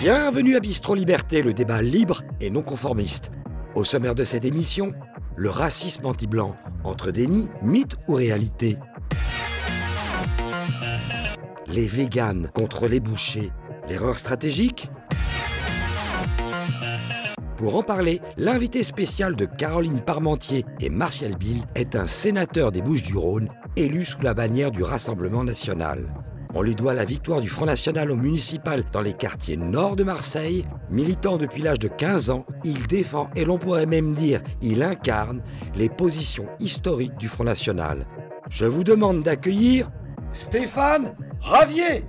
Bienvenue à Bistro Liberté, le débat libre et non conformiste. Au sommaire de cette émission, le racisme anti-blanc, entre déni, mythe ou réalité. Les véganes contre les bouchers, l'erreur stratégique. Pour en parler, l'invité spécial de Caroline Parmentier et Martial Bill est un sénateur des Bouches-du-Rhône, élu sous la bannière du Rassemblement national. On lui doit la victoire du Front National au municipal dans les quartiers nord de Marseille. Militant depuis l'âge de 15 ans, il défend, et l'on pourrait même dire, il incarne les positions historiques du Front National. Je vous demande d'accueillir Stéphane Ravier.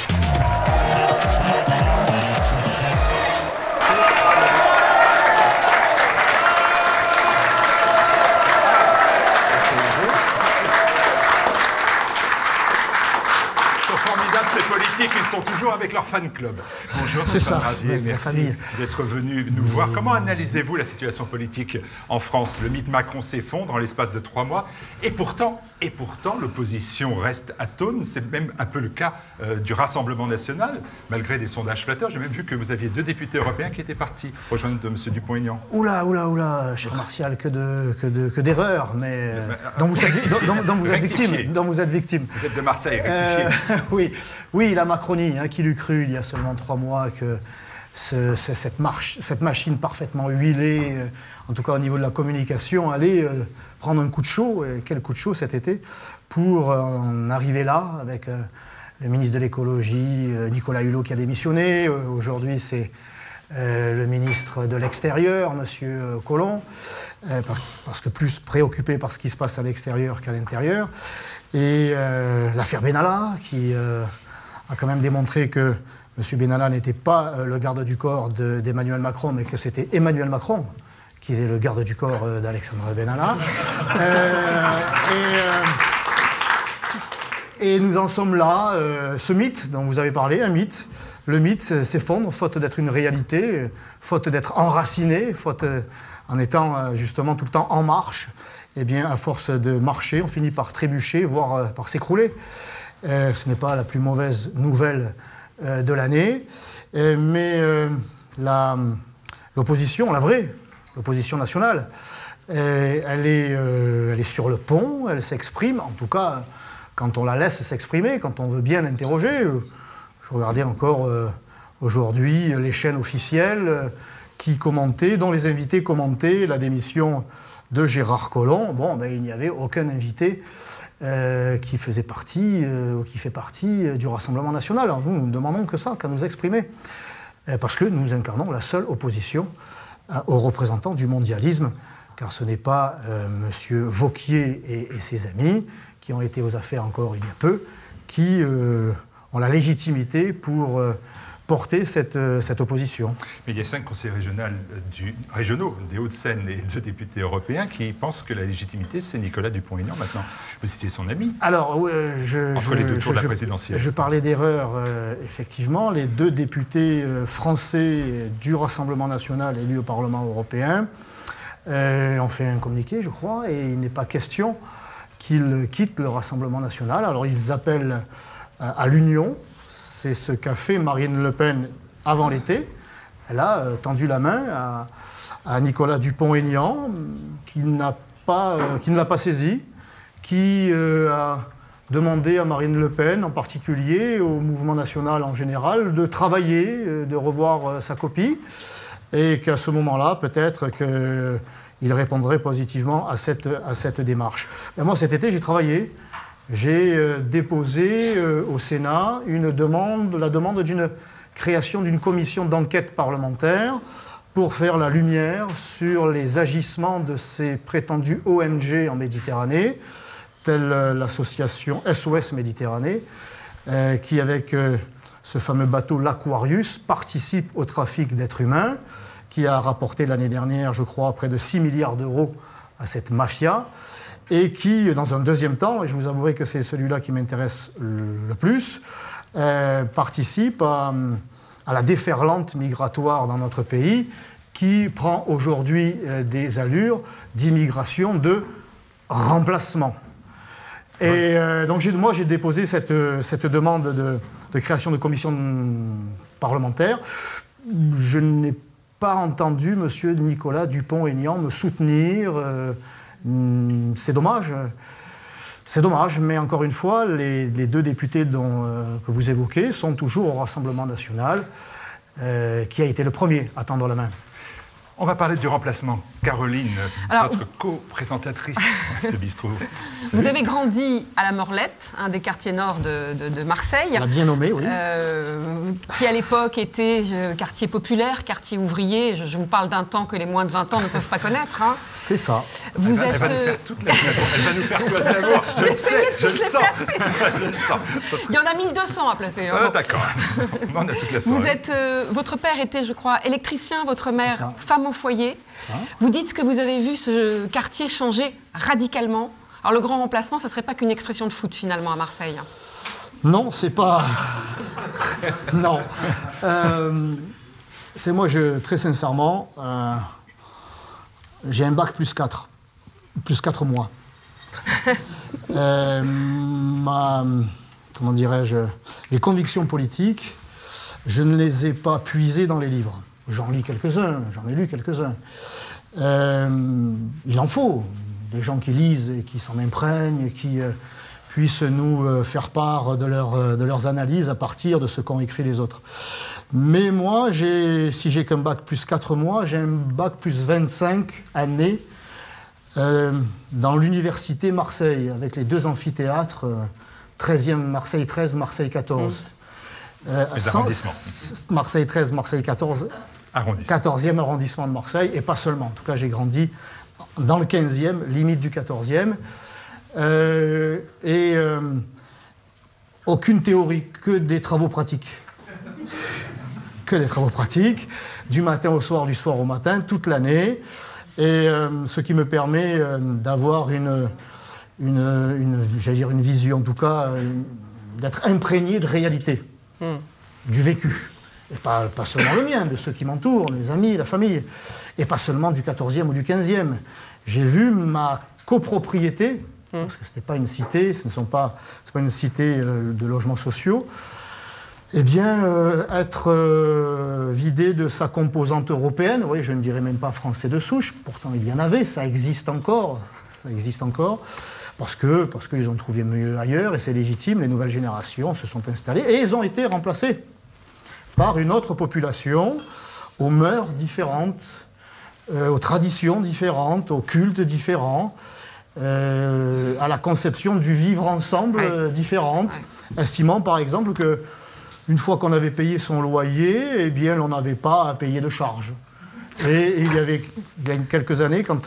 Ces politiques, ils sont toujours avec leur fan club. Bonjour, Stéphane Ravier, merci d'être venu nous voir. Comment analysez-vous la situation politique en France? Le mythe Macron s'effondre en l'espace de 3 mois. Et pourtant, l'opposition reste atone. C'est même un peu le cas du Rassemblement national, malgré des sondages flatteurs. J'ai même vu que vous aviez 2 députés européens qui étaient partis rejoindre M. Dupont-Aignan. Oula, cher Martial, que d'erreurs, mais dont vous êtes victime. Vous êtes de Marseille, rectifié. Oui, la Macronie, qui l'eût cru il y a seulement 3 mois que cette machine parfaitement huilée, en tout cas au niveau de la communication, allait prendre un coup de chaud, et quel coup de chaud cet été, pour en arriver là, avec le ministre de l'écologie, Nicolas Hulot, qui a démissionné. Aujourd'hui, c'est le ministre de l'Extérieur, M. Collomb, parce que plus préoccupé par ce qui se passe à l'extérieur qu'à l'intérieur. Et l'affaire Benalla, qui a quand même démontré que M. Benalla n'était pas le garde du corps d'Emmanuel Macron, mais que c'était Emmanuel Macron qui est le garde du corps d'Alexandre Benalla. Et nous en sommes là. Ce mythe dont vous avez parlé, un mythe, le mythe s'effondre, faute d'être une réalité, faute d'être enraciné, faute en étant justement tout le temps en marche. Eh bien, à force de marcher, on finit par trébucher, voire par s'écrouler. Ce n'est pas la plus mauvaise nouvelle de l'année, mais l'opposition, la vraie, l'opposition nationale, elle est sur le pont, elle s'exprime, en tout cas, quand on la laisse s'exprimer, quand on veut bien l'interroger. Je regardais encore aujourd'hui les chaînes officielles qui commentaient, dont les invités commentaient la démission de Gérard Collomb. Il n'y avait aucun invité qui faisait partie ou qui fait partie du Rassemblement national. Alors nous ne demandons que ça, qu'à nous exprimer, parce que nous incarnons la seule opposition aux représentants du mondialisme, car ce n'est pas M. Wauquiez et ses amis, qui ont été aux affaires encore il y a peu, qui ont la légitimité pour porter cette opposition. Mais il y a 5 conseillers régionaux des Hauts-de-Seine et 2 députés européens qui pensent que la légitimité, c'est Nicolas Dupont-Aignan maintenant. Vous étiez son ami. Alors, entre les 2 tours de la présidentielle. Je parlais d'erreur, effectivement. Les 2 députés français du Rassemblement national élus au Parlement européen ont fait un communiqué, je crois, et il n'est pas question qu'ils quittent le Rassemblement national. Alors, ils appellent à l'union. C'est ce qu'a fait Marine Le Pen avant l'été. Elle a tendu la main à Nicolas Dupont-Aignan, qui ne l'a pas saisi, qui a demandé à Marine Le Pen, en particulier, au mouvement national en général, de travailler, de revoir sa copie, et qu'à ce moment-là, peut-être qu'il répondrait positivement à cette démarche. Mais moi, cet été, j'ai travaillé. J'ai déposé au Sénat la demande d'une création d'une commission d'enquête parlementaire pour faire la lumière sur les agissements de ces prétendues ONG en Méditerranée, telle l'association SOS Méditerranée, qui, avec ce fameux bateau l'Aquarius, participe au trafic d'êtres humains, qui a rapporté l'année dernière, je crois, près de 6 milliards d'euros à cette mafia, et qui, dans un deuxième temps, et je vous avouerai que c'est celui-là qui m'intéresse le plus, participe à la déferlante migratoire dans notre pays, qui prend aujourd'hui des allures d'immigration de remplacement. Et donc moi, j'ai déposé cette demande de création de commission parlementaire. Je n'ai pas entendu M. Nicolas Dupont-Aignan me soutenir. C'est dommage. C'est dommage, mais encore une fois, les deux députés que vous évoquez sont toujours au Rassemblement national, qui a été le premier à tendre la main. On va parler du remplacement. Caroline, notre co-présentatrice de Bistrot. Vous avez grandi à la Morlette, un des quartiers nord de Marseille. On l'a bien nommé, oui. Qui à l'époque était quartier populaire, quartier ouvrier. Je vous parle d'un temps que les moins de 20 ans ne peuvent pas connaître. Hein. C'est ça. Elle va nous faire toute la vie. Elle va nous faire tout à l'abord. Je le sais, je le sens. Je le sens. Il y en a 1200 à placer. Hein. D'accord. On a toute la soirée. Votre père était, je crois, électricien, votre mère, femme au foyer. Vous dites que vous avez vu ce quartier changer radicalement. Alors le grand remplacement, ça ne serait pas qu'une expression de foot finalement à Marseille. Non, c'est pas... non. C'est moi, très sincèrement, j'ai un bac plus 4 mois. Comment dirais-je, les convictions politiques, je ne les ai pas puisées dans les livres. J'en lis quelques-uns, j'en ai lu quelques-uns. Il en faut des gens qui lisent et qui s'en imprègnent et qui puissent nous faire part de leurs analyses à partir de ce qu'ont écrit les autres. Mais moi, si j'ai qu'un bac plus 4 mois, j'ai un bac plus 25 années dans l'université Marseille, avec les 2 amphithéâtres, 13e Marseille 13, Marseille 14. Les arrondissements. Marseille 13, Marseille 14, 14e arrondissement de Marseille, et pas seulement. En tout cas, j'ai grandi dans le 15e, limite du 14e. Aucune théorie, que des travaux pratiques. Que des travaux pratiques, du matin au soir, du soir au matin, toute l'année. Et ce qui me permet d'avoir une vision, en tout cas, d'être imprégné de réalité. Du vécu. Et pas seulement le mien, de ceux qui m'entourent, les amis, la famille. Et pas seulement du 14e ou du 15e. J'ai vu ma copropriété, parce que ce n'est pas une cité, c'est pas une cité de logements sociaux, eh bien, être vidée de sa composante européenne. Oui, je ne dirais même pas français de souche, pourtant il y en avait, ça existe encore. Parce qu'ils ont trouvé mieux ailleurs, et c'est légitime, les nouvelles générations se sont installées, et ils ont été remplacés par une autre population, aux mœurs différentes, aux traditions différentes, aux cultes différents, à la conception du vivre ensemble différente, estimant par exemple qu'une fois qu'on avait payé son loyer, eh bien on n'avait pas à payer de charges. Et il y a quelques années, quand...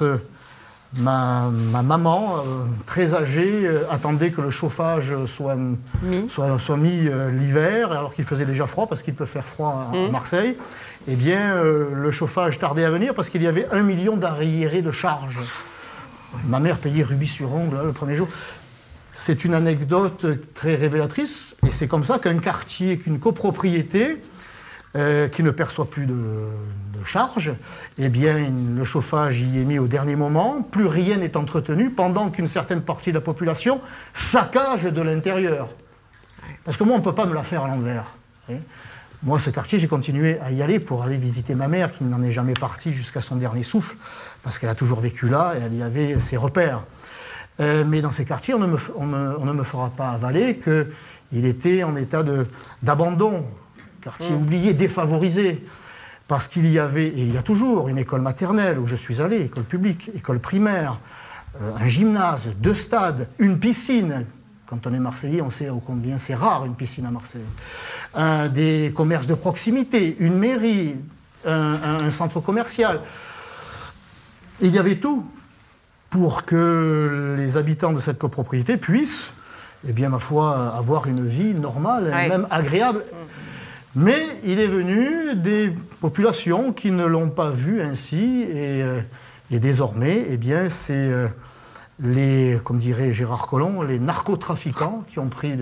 Ma maman, très âgée, attendait que le chauffage soit mis l'hiver, alors qu'il faisait déjà froid, parce qu'il peut faire froid à Marseille. Eh bien, le chauffage tardait à venir parce qu'il y avait 1 million d'arriérés de charges. Ma mère payait rubis sur ongle le premier jour. C'est une anecdote très révélatrice, et c'est comme ça qu'un quartier, qu'une copropriété, qui ne perçoit plus de charges, eh bien, le chauffage y est mis au dernier moment, plus rien n'est entretenu, pendant qu'une certaine partie de la population saccage de l'intérieur. Parce que moi, on ne peut pas me la faire à l'envers. Moi, ce quartier, j'ai continué à y aller pour aller visiter ma mère, qui n'en est jamais partie jusqu'à son dernier souffle, parce qu'elle a toujours vécu là, et elle y avait ses repères. Mais dans ces quartiers, on ne me fera pas avaler qu'il était en état d'abandon. Quartier oublié, défavorisé, parce qu'il y avait, et il y a toujours, une école maternelle où je suis allé, école publique, école primaire, un gymnase, 2 stades, une piscine. Quand on est Marseillais, on sait combien c'est rare une piscine à Marseille. Des commerces de proximité, une mairie, un centre commercial. Il y avait tout pour que les habitants de cette copropriété puissent, eh bien, ma foi, avoir une vie normale, et même agréable. Mais il est venu des populations qui ne l'ont pas vu ainsi, et désormais, eh bien, c'est comme dirait Gérard Collomb, les narcotrafiquants qui ont pris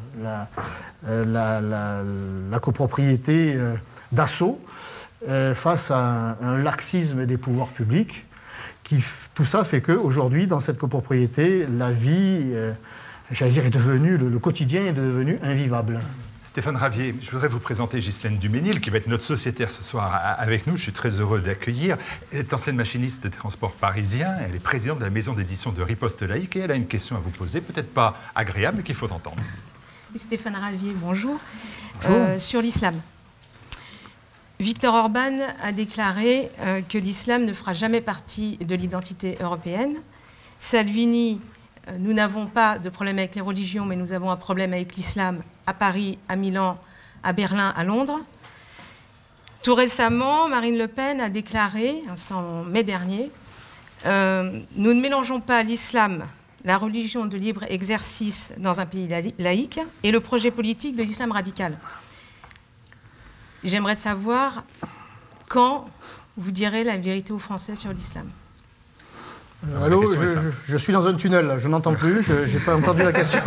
la copropriété d'assaut face à un laxisme des pouvoirs publics. Tout ça fait qu'aujourd'hui, dans cette copropriété, la vie j'allais dire, le quotidien est devenu invivable. Stéphane Ravier, je voudrais vous présenter Ghislaine Duménil, qui va être notre sociétaire ce soir avec nous. Je suis très heureux d'accueillir. Elle est ancienne machiniste des transports parisiens. Elle est présidente de la maison d'édition de Riposte Laïque. Et elle a une question à vous poser, peut-être pas agréable, mais qu'il faut entendre. Stéphane Ravier, bonjour. Bonjour. Sur l'islam. Viktor Orban a déclaré que l'islam ne fera jamais partie de l'identité européenne. Salvini, nous n'avons pas de problème avec les religions, mais nous avons un problème avec l'islam à Paris, à Milan, à Berlin, à Londres. Tout récemment, Marine Le Pen a déclaré, c'était en mai dernier, nous ne mélangeons pas l'islam, la religion de libre exercice dans un pays laïque, et le projet politique de l'islam radical. J'aimerais savoir quand vous direz la vérité aux Français sur l'islam. Allô, je suis dans un tunnel, là. Je n'entends plus, je n'ai pas entendu la question.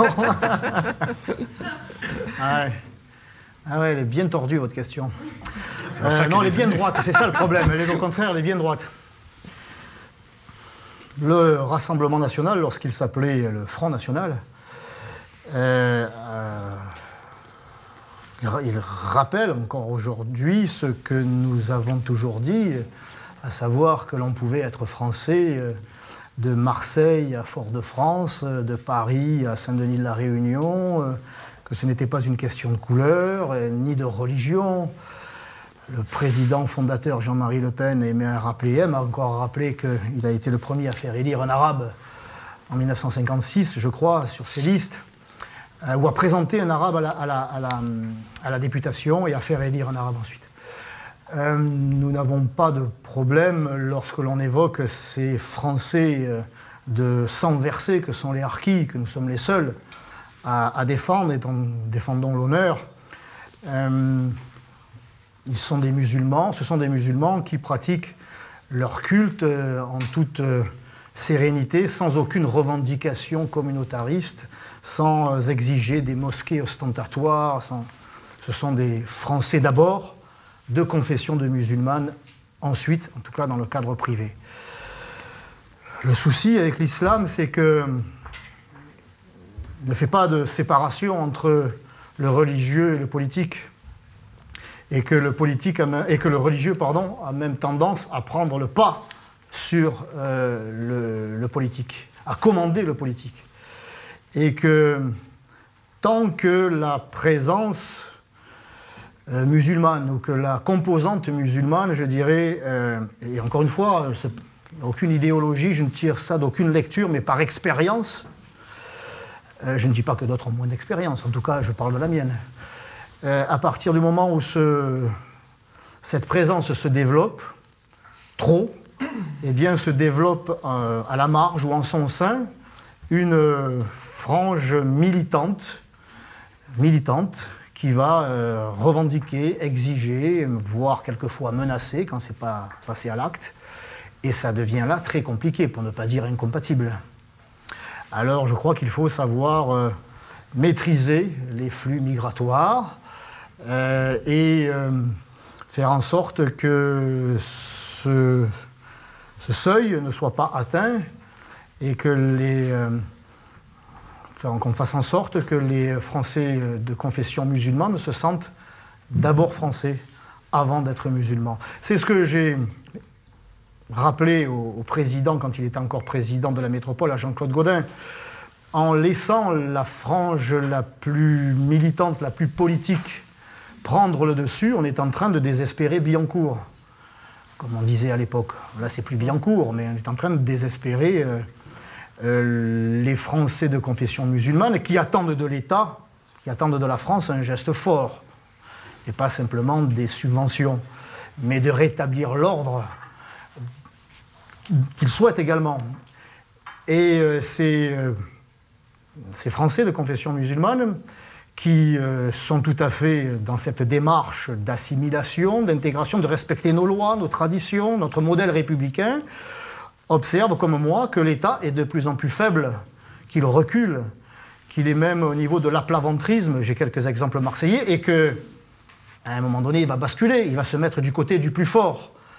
Ah ouais, elle est bien tordue, votre question. Non, elle est bien droite, c'est ça le problème. Elle est au contraire, elle est bien droite. Le Rassemblement national, lorsqu'il s'appelait le Front national, il rappelle encore aujourd'hui ce que nous avons toujours dit, à savoir que l'on pouvait être français de Marseille à Fort-de-France, de Paris à Saint-Denis de la Réunion, que ce n'était pas une question de couleur ni de religion. Le président fondateur Jean-Marie Le Pen m'a encore rappelé qu'il a été le premier à faire élire un arabe en 1956, je crois, sur ses listes, ou à présenter un arabe à la députation et à faire élire un arabe ensuite. Nous n'avons pas de problème lorsque l'on évoque ces Français de sang versé que sont les harkis, que nous sommes les seuls à défendre, et défendons l'honneur. Ils sont des musulmans, ce sont des musulmans qui pratiquent leur culte en toute sérénité, sans aucune revendication communautariste, sans exiger des mosquées ostentatoires. Ce sont des Français d'abord, de confession de musulmane, ensuite, en tout cas dans le cadre privé. Le souci avec l'islam, c'est que ne fait pas de séparation entre le religieux et le politique, et que le religieux, a même tendance à prendre le pas sur le politique, à commander le politique. Et que tant que la présence musulmane, ou que la composante musulmane, je dirais, et encore une fois, aucune idéologie, je ne tire ça d'aucune lecture, mais par expérience, je ne dis pas que d'autres ont moins d'expérience, en tout cas, je parle de la mienne. À partir du moment où cette présence se développe, trop, eh bien, se développe à la marge ou en son sein une frange militante qui va revendiquer, exiger, voire quelquefois menacer quand ce n'est pas passé à l'acte. Et ça devient là très compliqué, pour ne pas dire incompatible. Alors je crois qu'il faut savoir maîtriser les flux migratoires et faire en sorte que ce seuil ne soit pas atteint et que qu'on fasse en sorte que les Français de confession musulmane se sentent d'abord français avant d'être musulmans. C'est ce que j'ai rappelé au président quand il était encore président de la métropole, à Jean-Claude Gaudin. En laissant la frange la plus militante, la plus politique prendre le dessus, on est en train de désespérer Billancourt, comme on disait à l'époque. Là, c'est plus Billancourt, mais on est en train de désespérer les Français de confession musulmane qui attendent de l'État, qui attendent de la France un geste fort, et pas simplement des subventions, mais de rétablir l'ordre qu'ils souhaitent également. Et ces Français de confession musulmane qui sont tout à fait dans cette démarche d'assimilation, d'intégration, de respecter nos lois, nos traditions, notre modèle républicain, observent comme moi que l'État est de plus en plus faible, qu'il recule, qu'il est même au niveau de l'aplaventrisme, j'ai quelques exemples marseillais, et qu'à un moment donné, il va basculer, il va se mettre du côté du plus fort.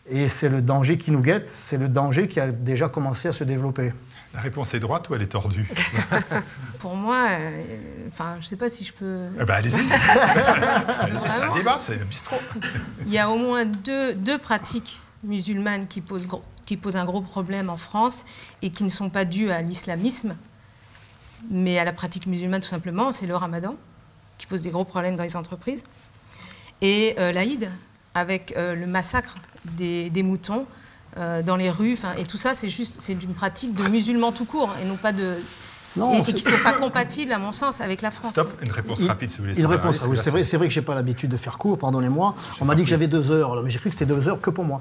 Et c'est le danger qui nous guette, c'est le danger qui a déjà commencé à se développer. La réponse est droite ou elle est tordue? Pour moi, je ne sais pas si je peux... Allez-y. C'est un débat, c'est le bistrot. Il y a au moins deux pratiques musulmanes qui posent un gros problème en France et qui ne sont pas dues à l'islamisme, mais à la pratique musulmane tout simplement. C'est le ramadan, qui pose des gros problèmes dans les entreprises, et l'Aïd, avec le massacre des moutons dans les rues, et tout ça, c'est une pratique de musulmans tout court, et non pas de... et qui ne sont pas compatibles, à mon sens, avec la France. Stop, une réponse rapide, si vous voulez. Une réponse, oui, c'est vrai que je n'ai pas l'habitude de faire court, pardonnez-moi. On m'a dit que j'avais 2 heures, mais j'ai cru que c'était 2 heures que pour moi.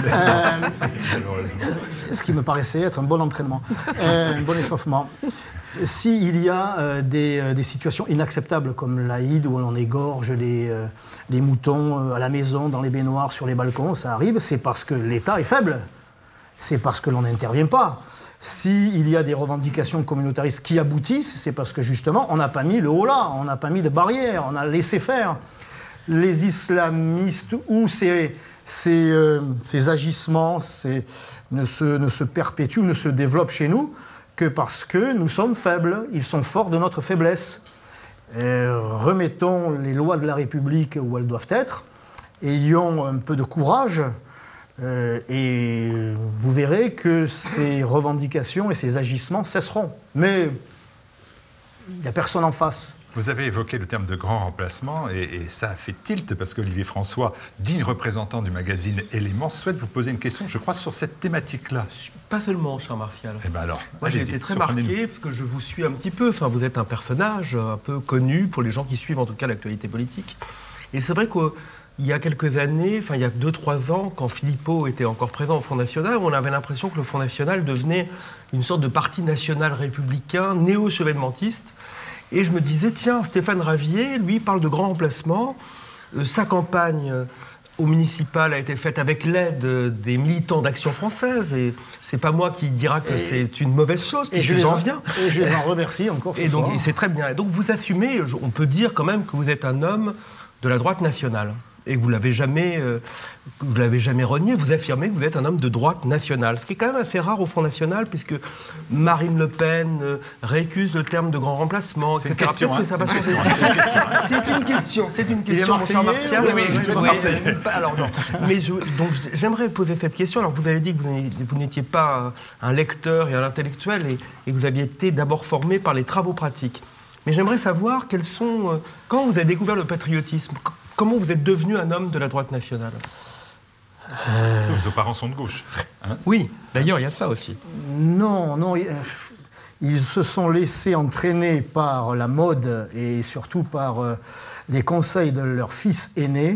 Ce qui me paraissait être un bon entraînement, un bon échauffement. S'il y a des situations inacceptables comme l'Aïd, où on égorge les moutons à la maison, dans les baignoires, sur les balcons, ça arrive, c'est parce que l'État est faible. C'est parce que l'on n'intervient pas. S'il y a des revendications communautaristes qui aboutissent, c'est parce que justement, on n'a pas mis le haut là, on n'a pas mis de barrière, on a laissé faire. Les islamistes ou ces agissements ne se perpétuent, ne se développent chez nous que parce que nous sommes faibles, ils sont forts de notre faiblesse. Remettons les lois de la République où elles doivent être, ayons un peu de courage, et vous verrez que ces revendications et ces agissements cesseront. Mais il n'y a personne en face. Vous avez évoqué le terme de grand remplacement et ça a fait tilt parce qu'Olivier François, digne représentant du magazine Éléments, souhaite vous poser une question, je crois, sur cette thématique-là. Pas seulement, cher Martial. Eh ben alors, moi j'ai été très marqué parce que je vous suis un petit peu. Enfin, vous êtes un personnage un peu connu pour les gens qui suivent en tout cas l'actualité politique. Et c'est vrai qu'il y a quelques années, enfin il y a 2-3 ans, quand Philippot était encore présent au Front National, on avait l'impression que le Front National devenait une sorte de parti national républicain, néo-chevènementiste. Et je me disais, tiens, Stéphane Ravier, lui, parle de grand remplacement. Sa campagne au municipal a été faite avec l'aide des militants d'Action française. Et c'est pas moi qui dira que c'est une mauvaise chose, puis je en viens. Et je les en remercie encore ce soir. Et c'est très bien. Et donc vous assumez, on peut dire quand même que vous êtes un homme de la droite nationale. Et que vous ne l'avez jamais renié, vous affirmez que vous êtes un homme de droite nationale. Ce qui est quand même assez rare au Front National, puisque Marine Le Pen récuse le terme de grand remplacement, etc. Peut-être que ça va changer. C'est une question, mon cher Martial. Oui, alors non. Mais donc j'aimerais poser cette question. Alors vous avez dit que vous n'étiez pas un lecteur et un intellectuel, et que vous aviez été d'abord formé par les travaux pratiques. Mais j'aimerais savoir quels sont... Quand vous avez découvert le patriotisme, comment vous êtes devenu un homme de la droite nationale? Vos parents sont de gauche. Hein? Oui, d'ailleurs, il y a ça aussi. Non, ils se sont laissés entraîner par la mode et surtout par les conseils de leur fils aîné,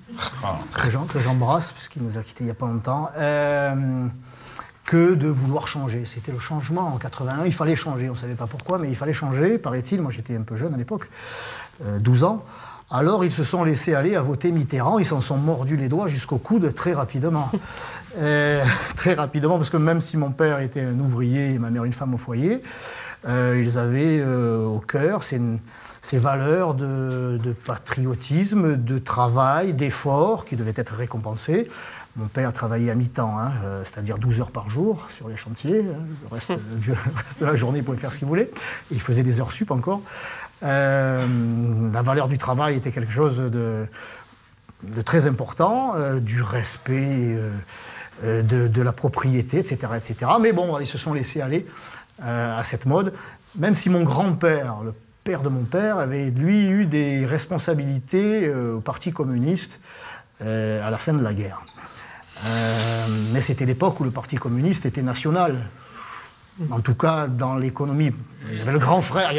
que j'embrasse, puisqu'il nous a quittés il n'y a pas longtemps, que de vouloir changer. C'était le changement en 81, il fallait changer, on ne savait pas pourquoi, mais il fallait changer, paraît-il. Moi j'étais un peu jeune à l'époque, 12 ans. Alors ils se sont laissés aller à voter Mitterrand, ils s'en sont mordus les doigts jusqu'au coude très rapidement. Très rapidement, parce que même si mon père était un ouvrier et ma mère une femme au foyer, ils avaient au cœur ces valeurs de patriotisme, de travail, d'effort qui devaient être récompensés. Mon père travaillait à mi-temps, c'est-à-dire 12 heures par jour sur les chantiers. Le reste de la journée, il pouvait faire ce qu'il voulait. Et il faisait des heures sup encore. La valeur du travail était quelque chose de très important, du respect de la propriété, etc., etc. Mais bon, ils se sont laissés aller à cette mode, même si mon grand-père, le père de mon père, avait lui eu des responsabilités au Parti communiste à la fin de la guerre. Mais c'était l'époque où le Parti communiste était national. En tout cas, dans l'économie, il y avait le grand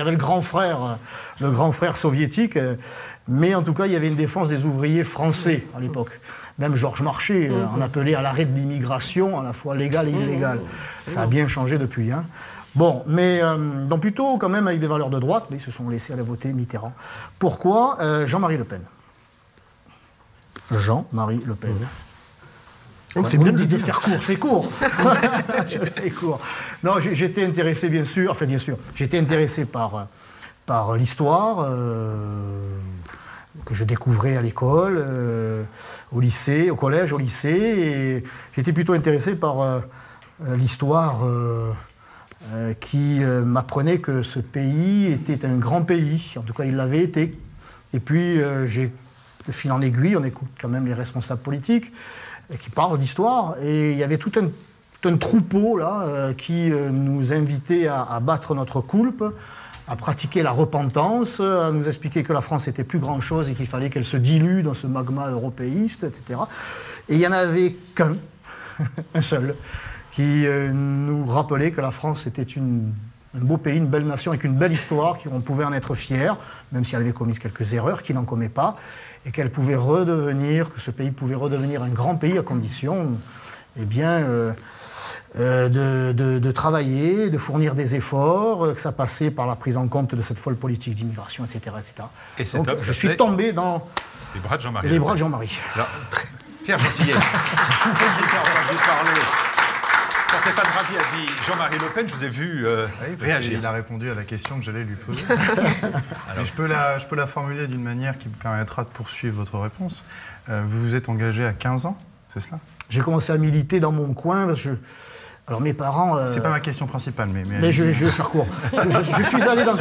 frère soviétique, mais en tout cas, il y avait une défense des ouvriers français à l'époque. Même Georges Marchais en appelait à l'arrêt de l'immigration, à la fois légale et illégale. Ça a bien changé depuis. Hein. Bon, mais donc plutôt quand même avec des valeurs de droite, mais ils se sont laissés aller voter Mitterrand. Pourquoi Jean-Marie Le Pen. Jean-Marie Le Pen. Donc c'est bien de faire court, je fais court. Je fais court. Non, j'étais intéressé, bien sûr, j'étais intéressé par l'histoire, que je découvrais à l'école, au lycée, au collège, au lycée. Et j'étais plutôt intéressé par l'histoire qui m'apprenait que ce pays était un grand pays. En tout cas, il l'avait été. Et puis, de fil en aiguille, on écoute quand même les responsables politiques qui parlent d'histoire. Et il y avait tout un troupeau là, qui nous invitait à battre notre coulpe, à pratiquer la repentance, à nous expliquer que la France était plus grand-chose et qu'il fallait qu'elle se dilue dans ce magma européiste, etc. Et il n'y en avait qu'un, un seul, qui nous rappelait que la France était un beau pays, une belle nation avec une belle histoire, qu'on pouvait en être fier, même si elle avait commis quelques erreurs, qu'il n'en commet pas, et que ce pays pouvait redevenir un grand pays à condition, eh bien, de travailler, de fournir des efforts, que ça passait par la prise en compte de cette folle politique d'immigration, etc., etc. Et cet homme, je suis tombé dans les bras de Jean-Marie. Les bras de Jean-Marie. Pierre Gentillet, j'ai entendu parler. Quand Stéphane Ravier a dit Jean-Marie Le Pen, je vous ai vu réagir. Il a répondu à la question que j'allais lui poser. Je peux la formuler d'une manière qui me permettra de poursuivre votre réponse. Vous vous êtes engagé à 15 ans, c'est cela? J'ai commencé à militer dans mon coin. Alors mes parents... C'est pas ma question principale, mais je vais faire court. Je suis allé dans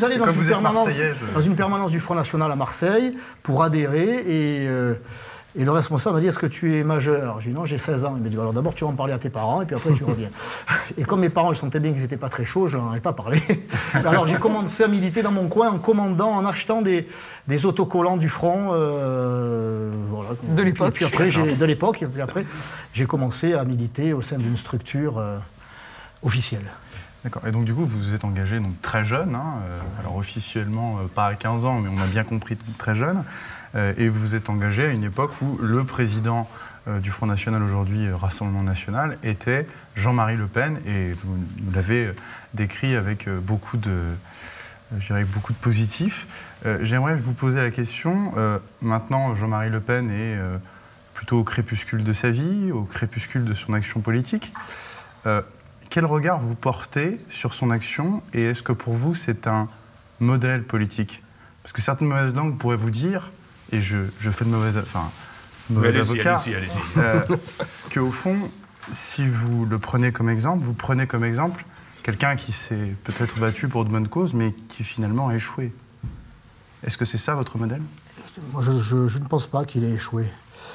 une permanence du Front National à Marseille pour adhérer et le responsable m'a dit « Est-ce que tu es majeur ?» Je lui ai dit « Non, j'ai 16 ans. » Il m'a dit « Alors d'abord, tu vas en parler à tes parents et puis après, tu reviens. » Et comme mes parents, je sentais bien qu'ils n'étaient pas très chauds, je n'en ai pas parlé. Alors j'ai commencé à militer dans mon coin en commandant, en achetant des autocollants du front. Voilà. De l'époque. Et puis après, j'ai commencé à militer au sein d'une structure officielle. D'accord. Et donc du coup, vous vous êtes engagé donc, très jeune, alors officiellement pas à 15 ans, mais on a bien compris très jeune. Et vous vous êtes engagé à une époque où le président du Front National, aujourd'hui Rassemblement National, était Jean-Marie Le Pen, et vous l'avez décrit avec beaucoup de positifs. J'aimerais vous poser la question, maintenant Jean-Marie Le Pen est plutôt au crépuscule de sa vie, au crépuscule de son action politique. Quel regard vous portez sur son action, et est-ce que pour vous c'est un modèle politique? Parce que certaines mauvaises langues pourraient vous dire, et je fais de mauvais avocat, qu'au fond, si vous le prenez comme exemple, vous prenez comme exemple quelqu'un qui s'est peut-être battu pour de bonnes causes, mais qui finalement a échoué. Est-ce que c'est ça votre modèle? Moi, je ne pense pas qu'il ait échoué.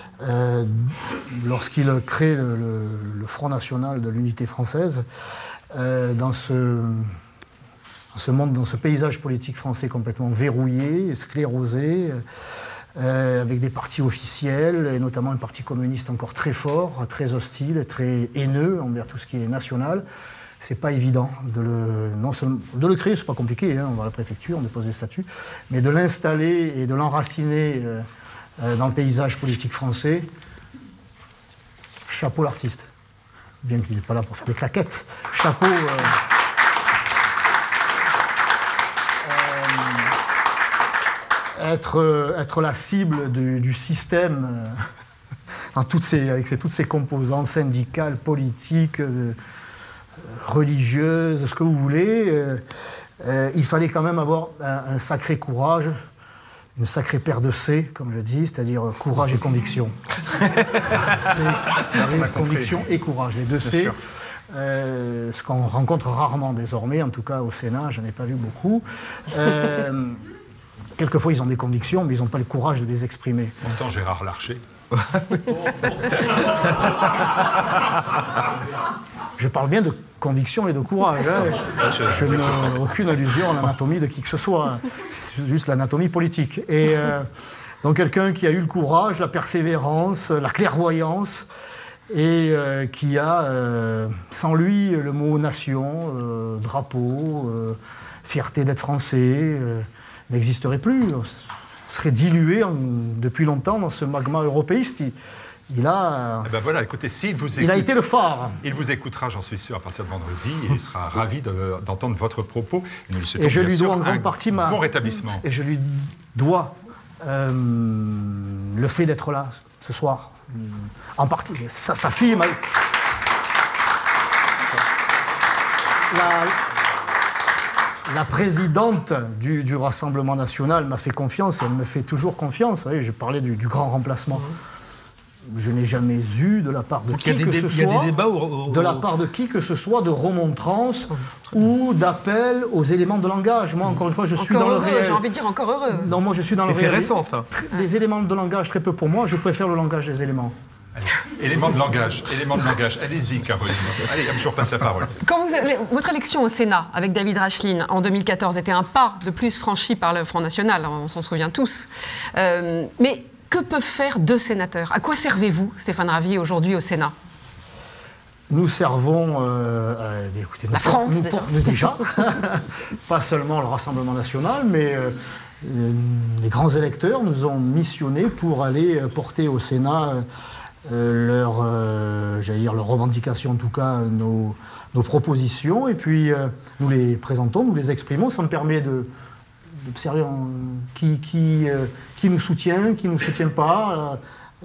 Lorsqu'il crée le Front National de l'Unité française, dans ce monde, dans ce paysage politique français complètement verrouillé, sclérosé, avec des partis officiels, et notamment un parti communiste encore très fort, très hostile, très haineux envers tout ce qui est national. C'est pas évident de le créer, c'est pas compliqué, on va à la préfecture, on dépose des statuts, mais de l'installer et de l'enraciner dans le paysage politique français, chapeau l'artiste. Bien qu'il n'est pas là pour faire des claquettes, chapeau... Être la cible du système avec toutes ses composantes syndicales, politiques, religieuses, ce que vous voulez, il fallait quand même avoir un sacré courage, une sacrée paire de C, comme je dis, c'est-à-dire courage et conviction. Conviction et courage, les deux C. Ce qu'on rencontre rarement désormais, en tout cas au Sénat, je n'en ai pas vu beaucoup. Quelquefois, ils ont des convictions, mais ils n'ont pas le courage de les exprimer. On entend Gérard Larcher. Je parle bien de conviction et de courage. Je n'ai aucune allusion à l'anatomie de qui que ce soit. C'est juste l'anatomie politique. Et donc quelqu'un qui a eu le courage, la persévérance, la clairvoyance, et qui a, sans lui, le mot nation, drapeau, fierté d'être français... n'existerait plus, serait dilué depuis longtemps dans ce magma européiste. Il a... ben voilà, écoutez, s'il vous écoute, il a été le phare. Il vous écoutera, j'en suis sûr, à partir de vendredi, et il sera ravi d'entendre votre propos. Et je lui dois en grande partie bon rétablissement. Et je lui dois le fait d'être là ce soir. En partie, sa fille m'a... la présidente du Rassemblement national m'a fait confiance, et elle me fait toujours confiance. Vous voyez, j'ai parlé du grand remplacement. Je n'ai jamais eu de la part de qui que ce soit, de la part de qui que ce soit, de remontrance ou d'appel aux éléments de langage. Moi, encore une fois, je suis dans le réel. J'ai envie de dire encore heureux. Non, moi, je suis dans le réel. C'est récent, ça. Les éléments de langage, très peu pour moi. Je préfère le langage des éléments. Allez, éléments de langage. Allez-y, Caroline. Allez, je vous repasse la parole. Votre élection au Sénat avec David Rachlin en 2014 était un pas de plus franchi par le Front National, on s'en souvient tous. Mais que peuvent faire 2 sénateurs? À quoi servez-vous, Stéphane Ravier, aujourd'hui au Sénat? Nous servons, écoutez, la France, déjà. Pas seulement le Rassemblement national, mais les grands électeurs nous ont missionnés pour aller porter au Sénat leurs revendications, en tout cas nos propositions, et puis nous les présentons, nous les exprimons. Ça me permet d'observer qui nous soutient, qui ne nous soutient pas.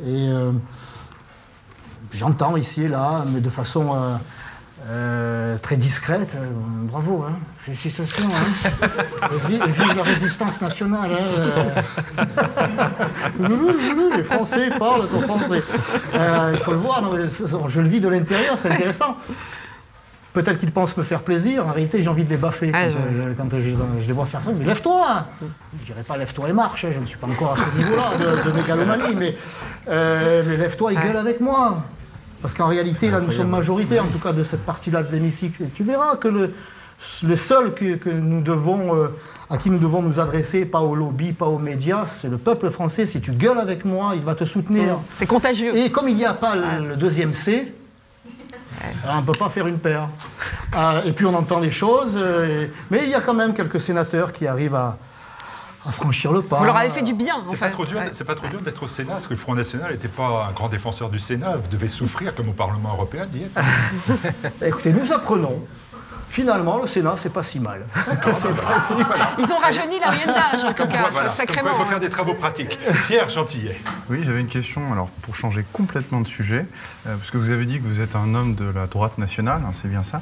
J'entends ici et là, mais de façon très discrète. Bravo, hein, félicitations. Hein. Et vive la résistance nationale. Hein. Les Français parlent en français. Il faut le voir, non, je le vis de l'intérieur, c'est intéressant. Peut-être qu'ils pensent me faire plaisir. En réalité, j'ai envie de les baffer quand je les vois faire ça. Mais lève-toi! Je ne dirais pas lève-toi et marche. Je ne suis pas encore à ce niveau-là de mégalomanie. Mais lève-toi et gueule avec moi. Parce qu'en réalité, là, nous sommes majoritaires, en tout cas de cette partie-là de l'hémicycle. Et tu verras que le seul à qui nous devons nous adresser, pas au lobby, pas aux médias, c'est le peuple français. Si tu gueules avec moi, il va te soutenir. C'est contagieux. Et comme il n'y a pas le deuxième C, on ne peut pas faire une paire. Et puis on entend les choses, mais il y a quand même quelques sénateurs qui arrivent à franchir le pas. Vous leur avez fait du bien, en fait. C'est pas trop dur d'être au Sénat, parce que le Front National n'était pas un grand défenseur du Sénat. Vous devez souffrir, comme au Parlement européen, d'y être. Écoutez, nous apprenons. Finalement, le Sénat, c'est pas si mal. Ils ont rajeuni la moyenne d'âge, en tout cas, sacrément. Il faut faire des travaux pratiques. Pierre Gentillet. Oui, j'avais une question, alors, pour changer complètement de sujet, parce que vous avez dit que vous êtes un homme de la droite nationale, hein, c'est bien ça.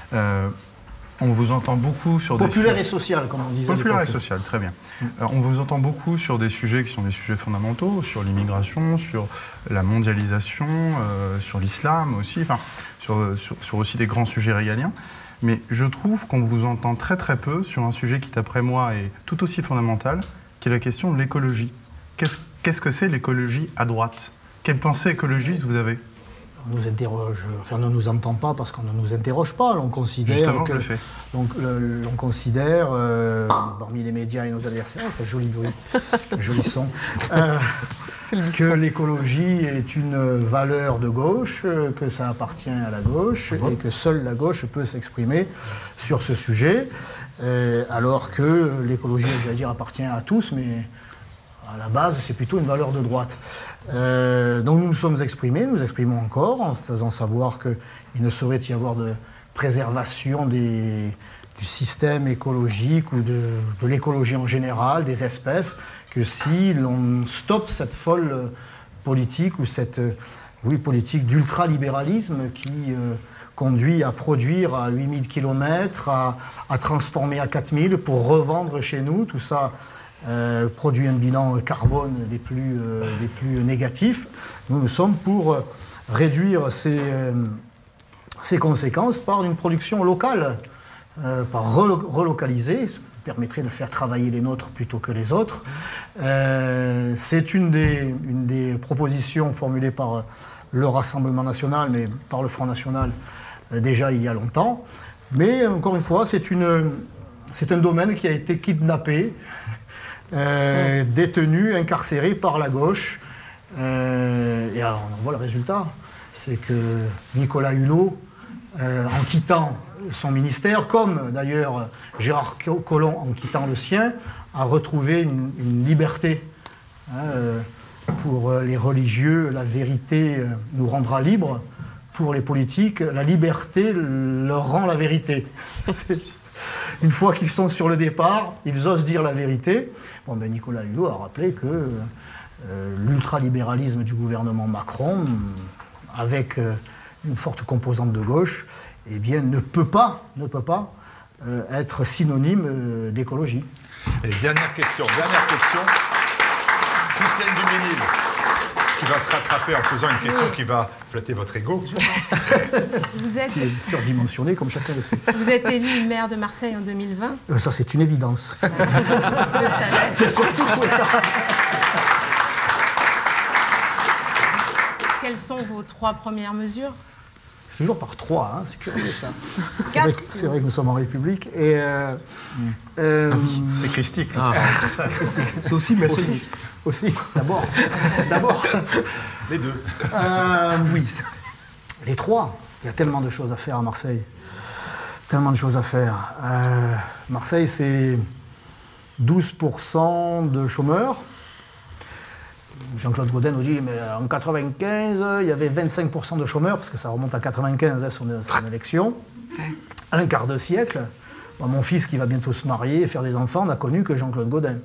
On vous entend beaucoup sur populaire et social, comme on disait. Populaire et social, très bien. On vous entend beaucoup sur des sujets qui sont des sujets fondamentaux, sur l'immigration, sur la mondialisation, sur l'islam aussi, enfin, sur aussi des grands sujets régaliens. Mais je trouve qu'on vous entend très très peu sur un sujet qui, d'après moi, est tout aussi fondamental, qui est la question de l'écologie. Qu'est-ce que c'est l'écologie à droite? Quelle pensée écologiste vous avez? On nous interroge, enfin on ne nous entend pas parce qu'on ne nous interroge pas. On considère justement, que, je le fais. Donc, on considère, parmi les médias et nos adversaires, quel joli bruit, quel joli son, que l'écologie est une valeur de gauche, que ça appartient à la gauche et que seule la gauche peut s'exprimer sur ce sujet, alors que l'écologie, je vais dire, appartient à tous, mais à la base, c'est plutôt une valeur de droite. Donc nous nous sommes exprimés, nous exprimons encore, en faisant savoir qu'il ne saurait y avoir de préservation du système écologique ou de l'écologie en général, des espèces, que si l'on stoppe cette folle politique ou cette politique d'ultralibéralisme qui conduit à produire à 8000 km, à transformer à 4000 pour revendre chez nous, tout ça produit un bilan carbone des plus négatifs. Nous sommes pour réduire ces conséquences par une production locale, par relocaliser, ce qui permettrait de faire travailler les nôtres plutôt que les autres. C'est une des propositions formulées par le Rassemblement national, mais par le Front national déjà il y a longtemps. Mais encore une fois, c'est un domaine qui a été kidnappé, détenu, incarcéré par la gauche. Et alors, on voit le résultat. C'est que Nicolas Hulot, en quittant son ministère, comme d'ailleurs Gérard Collomb en quittant le sien, a retrouvé une liberté. Pour les religieux, la vérité nous rendra libres. Pour les politiques, la liberté leur rend la vérité. Une fois qu'ils sont sur le départ, ils osent dire la vérité. Bon, ben Nicolas Hulot a rappelé que l'ultralibéralisme du gouvernement Macron, avec une forte composante de gauche, eh bien, ne peut pas être synonyme d'écologie. Dernière question. Hussein Duménil, qui va se rattraper en posant une question qui va flatter votre ego. Vous êtes... Qui est surdimensionné, comme chacun le sait. Vous êtes élu maire de Marseille en 2020. Ça, c'est une évidence. Je le savais. C'est surtout souhaitable. Quelles sont vos 3 premières mesures? C'est toujours par 3, hein, c'est curieux ça. C'est 4. vrai que nous sommes en République. Et C'est christique. C'est aussi maçonnique. Aussi, d'abord. Les deux. Oui, les 3. Il y a tellement de choses à faire à Marseille. Tellement de choses à faire. Marseille, c'est 12% de chômeurs. Jean-Claude Gaudin nous dit, mais en 95, il y avait 25% de chômeurs, parce que ça remonte à 95, hein, son élection. Un quart de siècle. Bon, mon fils, qui va bientôt se marier et faire des enfants, n'a connu que Jean-Claude Gaudin.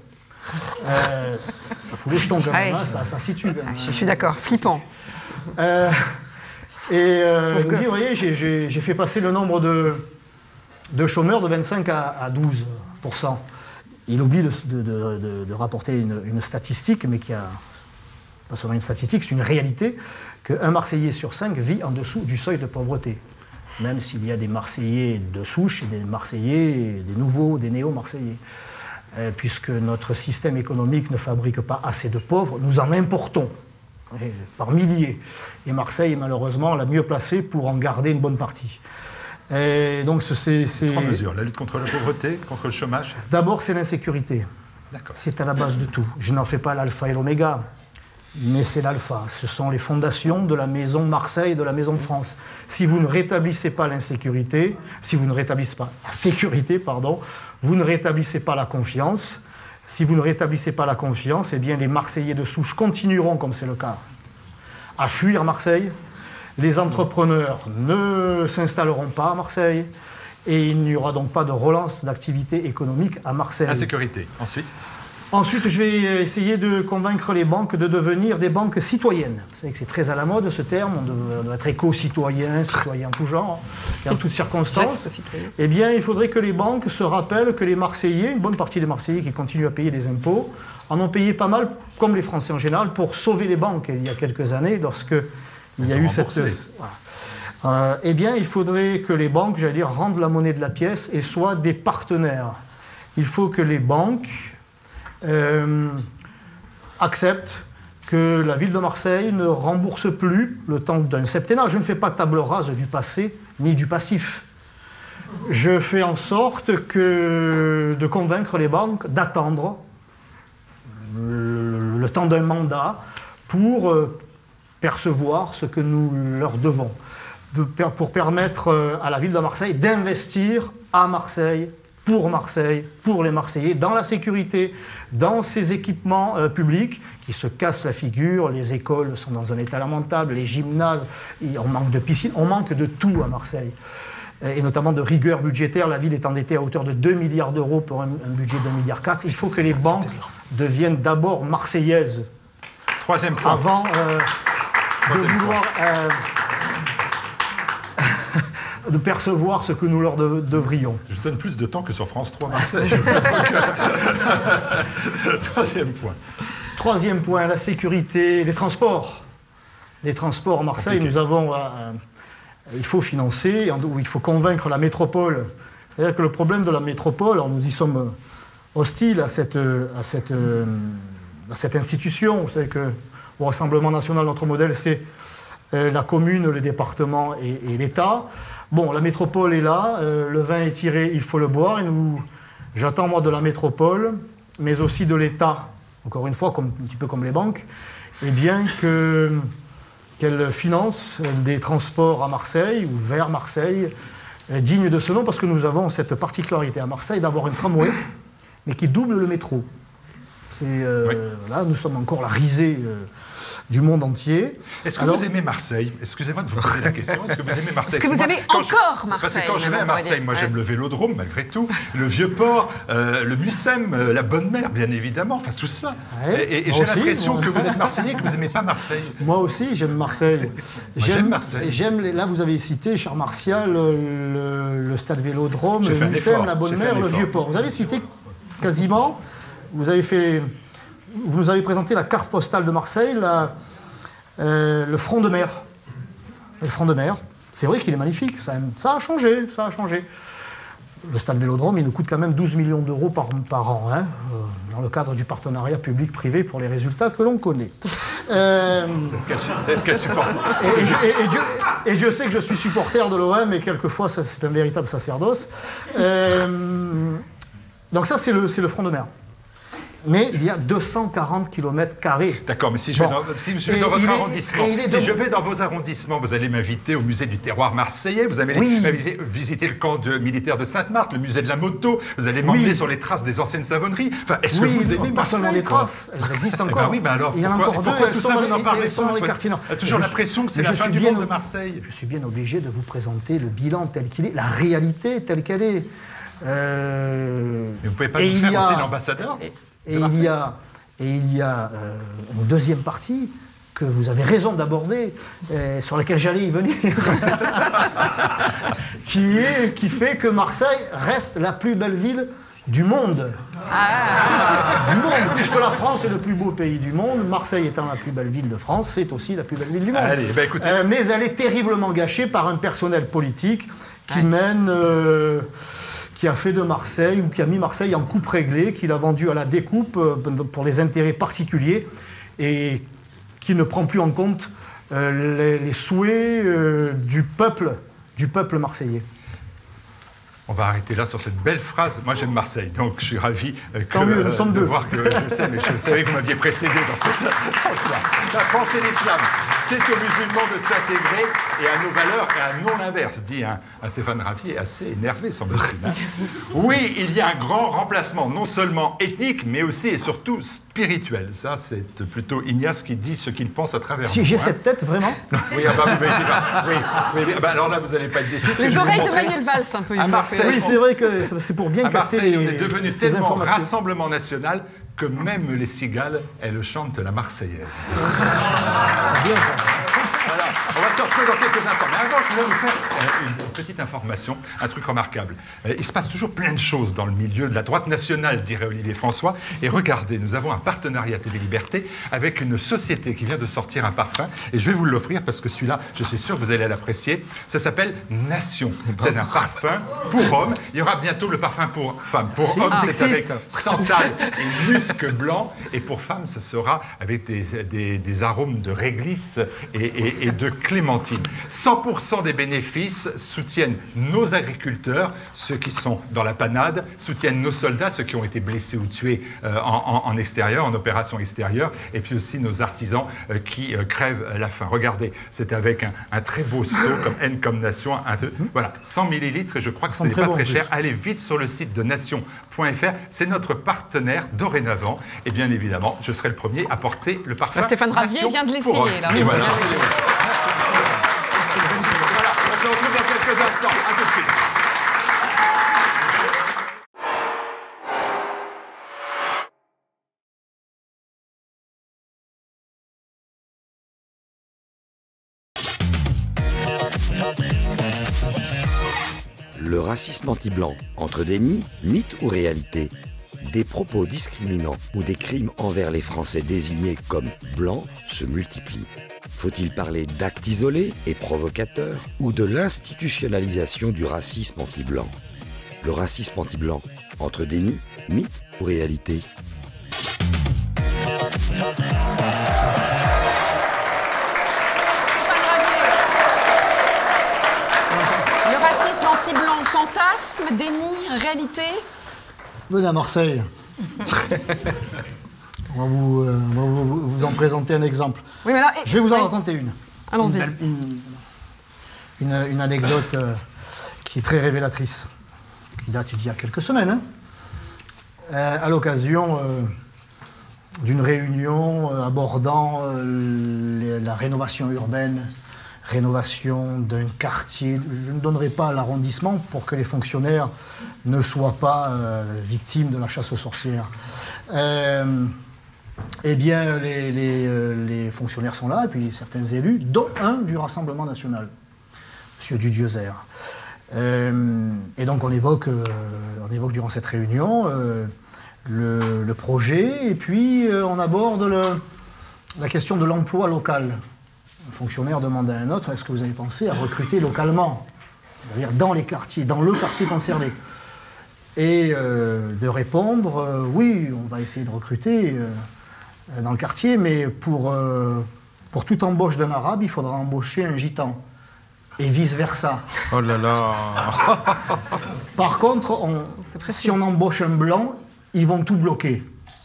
Ça fout les jetons quand même, hein, ça situe. Je suis d'accord, flippant. Il nous dit, vous voyez, j'ai fait passer le nombre de chômeurs de 25 à 12%. Il oublie de rapporter une statistique, mais qui a... pas seulement une statistique, c'est une réalité, qu'un Marseillais sur 5 vit en dessous du seuil de pauvreté. Même s'il y a des Marseillais de souche et des Marseillais, des nouveaux, des néo-Marseillais. Puisque notre système économique ne fabrique pas assez de pauvres, nous en importons par milliers. Et Marseille est malheureusement la mieux placée pour en garder une bonne partie. Et donc 3 mesures. La lutte contre la pauvreté, contre le chômage. D'abord, c'est l'insécurité. C'est à la base de tout. Je n'en fais pas l'alpha et l'oméga, mais c'est l'alpha. Ce sont les fondations de la maison Marseille, de la maison France. Si vous ne rétablissez pas l'insécurité, si vous ne rétablissez pas la sécurité, pardon, vous ne rétablissez pas la confiance. Si vous ne rétablissez pas la confiance, eh bien les Marseillais de souche continueront, comme c'est le cas, à fuir Marseille. Les entrepreneurs ne s'installeront pas à Marseille et il n'y aura donc pas de relance d'activité économique à Marseille. Insécurité. Ensuite, je vais essayer de convaincre les banques de devenir des banques citoyennes. Vous savez que c'est très à la mode ce terme, on doit être éco-citoyen, citoyen en tout genre, et en toutes circonstances. Eh bien, il faudrait que les banques se rappellent que les Marseillais, une bonne partie des Marseillais qui continuent à payer des impôts, en ont payé pas mal, comme les Français en général, pour sauver les banques il y a quelques années, lorsque il y a eu cette... eh bien, il faudrait que les banques, j'allais dire, rendent la monnaie de la pièce et soient des partenaires. Il faut que les banques acceptent que la ville de Marseille ne rembourse plus le temps d'un septennat. Je ne fais pas table rase du passé ni du passif. Je fais en sorte de convaincre les banques d'attendre le temps d'un mandat pour percevoir ce que nous leur devons, pour permettre à la ville de Marseille d'investir à Marseille, pour les Marseillais, dans la sécurité, dans ces équipements publics qui se cassent la figure. Les écoles sont dans un état lamentable, les gymnases, on manque de piscines, on manque de tout à Marseille. Et notamment de rigueur budgétaire. La ville est endettée à hauteur de 2 milliards d'euros pour un budget de 1,4 milliard. Il faut que les banques deviennent d'abord marseillaises. Troisième point. Avant de vouloir de percevoir ce que nous leur devrions. Je vous donne plus de temps que sur France 3 Marseille. Troisième point. Troisième point, la sécurité, les transports. Les transports à Marseille, nous avons... il faut financer, il faut convaincre la métropole. C'est-à-dire que le problème de la métropole, alors nous y sommes hostiles à cette institution. Vous savez qu'au Rassemblement national, notre modèle, c'est la commune, le département et l'État. Bon, la métropole est là, le vin est tiré, il faut le boire. Et j'attends, moi, de la métropole, mais aussi de l'État, encore une fois, un petit peu comme les banques, eh bien qu'elle finance des transports à Marseille ou vers Marseille, dignes de ce nom, parce que nous avons cette particularité à Marseille d'avoir un tramway, mais qui double le métro. Là, nous sommes encore la risée du monde entier. Est-ce que vous aimez Marseille? Excusez-moi de vous poser la question. Est-ce que vous aimez Marseille? Est-ce que vous aimez encore Marseille? Parce que quand je vais à Marseille, moi j'aime le Vélodrome malgré tout, le Vieux-Port, le Mucem, la Bonne Mer bien évidemment, enfin tout cela. Ouais, et j'ai l'impression que vous êtes Marseillais et que vous n'aimez pas Marseille. Moi aussi j'aime Marseille. J'aime Marseille. Là vous avez cité, cher Martial, le stade Vélodrome, le Mucem, la Bonne Mer, le Vieux-Port. Vous avez cité quasiment, vous nous avez présenté la carte postale de Marseille, le front de mer. Le front de mer, c'est vrai qu'il est magnifique, ça a changé, Le stade Vélodrome, il nous coûte quand même 12 millions d'euros par an, hein, dans le cadre du partenariat public-privé pour les résultats que l'on connaît. Vous êtes qu'à supporter. Et Dieu sait que je suis supporter de l'OM, et quelquefois c'est un véritable sacerdoce. Donc ça, c'est le front de mer. Mais il y a 240 km². D'accord, mais si je vais dans votre arrondissement, si je vais dans vos arrondissements, vous allez m'inviter au musée du terroir marseillais, vous allez visiter le camp militaire de Sainte-Marthe, le musée de la moto, vous allez m'emmener sur les traces des anciennes savonneries. Enfin, est-ce que vous aimez Marseille? Pas seulement les traces, elles existent encore. Oui, mais alors, il y en a encore deux, pourquoi tout ça, vous n'en parlez pas? Dans les quartiers. J'ai toujours l'impression que c'est la fin du monde de Marseille. Je suis bien obligé de vous présenter le bilan tel qu'il est, la réalité telle qu'elle est. Mais vous ne pouvez pas nous faire aussi l'ambassadeur? Et il y a une deuxième partie que vous avez raison d'aborder, sur laquelle j'allais y venir, qui fait que Marseille reste la plus belle ville du monde. Du monde, puisque la France est le plus beau pays du monde, Marseille étant la plus belle ville de France, c'est aussi la plus belle ville du monde. Allez, bah écoutez. Mais elle est terriblement gâchée par un personnel politique qui a fait de Marseille, ou qui a mis Marseille en coupe réglée, qui l'a vendu à la découpe pour des intérêts particuliers, et qui ne prend plus en compte les souhaits du peuple On marseillais. va arrêter là sur cette belle phrase. Moi, j'aime Marseille, donc je suis ravi de voir que je savais que vous m'aviez précédé dans cette phrase-là. La France et l'islam, c'est aux musulmans de s'intégrer et à nos valeurs et à non l'inverse, dit un Stéphane Ravier assez énervé, semble-t-il. Oui, il y a un grand remplacement, non seulement ethnique, mais aussi et surtout spirituel. Ça, c'est plutôt Ignace qui dit ce qu'il pense à travers vous. Si j'ai cette tête, vraiment? Oui, alors là, vous n'allez pas être déçus. Les oreilles de Manuel Valls, un peu. À Marseille, oui, c'est vrai que c'est pour bien capter les on est devenu tellement informations. Rassemblement national que même les cigales, elles chantent la Marseillaise. Bien ça. Voilà, on va se retrouver dans quelques instants. Mais avant, je voulais vous faire une petite information, un truc remarquable. Il se passe toujours plein de choses dans le milieu de la droite nationale, dirait Olivier François. Et regardez, nous avons un partenariat Télé Liberté avec une société qui vient de sortir un parfum. Et je vais vous l'offrir parce que celui-là, je suis sûr que vous allez l'apprécier. Ça s'appelle Nation. C'est un parfum pour hommes. Il y aura bientôt le parfum pour femmes. Pour hommes, c'est avec santal et musc blanc. Et pour femmes, ce sera avec des arômes de réglisse et de clémentine. 100% des bénéfices soutiennent nos agriculteurs, ceux qui sont dans la panade, soutiennent nos soldats, ceux qui ont été blessés ou tués en extérieur, en opération extérieure, et puis aussi nos artisans qui crèvent la faim. Regardez, c'est avec un très beau seau, comme N comme Nation. Voilà, 100 millilitres, et je crois que ce n'est pas très cher. Allez vite sur le site de nation.fr. C'est notre partenaire dorénavant. Et bien évidemment, je serai le premier à porter le parfum. Stéphane Ravier vient de l'essayer, là. Et voilà. Voilà, on se retrouve dans quelques instants. À tout de suite. Le racisme anti-blanc, entre déni, mythe ou réalité? Des propos discriminants ou des crimes envers les Français désignés comme blancs se multiplient. Faut-il parler d'actes isolés et provocateurs ou de l'institutionnalisation du racisme anti-blanc? Le racisme anti-blanc, entre déni, mythe ou réalité? Le racisme anti-blanc, fantasme, déni, réalité? Venez à Marseille. On va vous en présenter un exemple. Oui, mais là, je vais vous en raconter une. Allons-y. Une anecdote qui est très révélatrice, qui date d'il y a quelques semaines. À l'occasion d'une réunion abordant la rénovation urbaine, rénovation d'un quartier. Je ne donnerai pas l'arrondissement pour que les fonctionnaires ne soient pas victimes de la chasse aux sorcières. Eh bien, les fonctionnaires sont là, et puis certains élus, dont un du Rassemblement national, M. Dudiezer. Et donc on évoque durant cette réunion le projet, et puis on aborde la question de l'emploi local. Un fonctionnaire demande à un autre, est-ce que vous avez pensé à recruter localement, c'est-à-dire dans les quartiers, dans le quartier concerné? Et de répondre, oui, on va essayer de recruter dans le quartier, mais pour toute embauche d'un arabe, il faudra embaucher un gitan. Et vice-versa. Oh là là. Par contre, si on embauche un blanc, ils vont tout bloquer.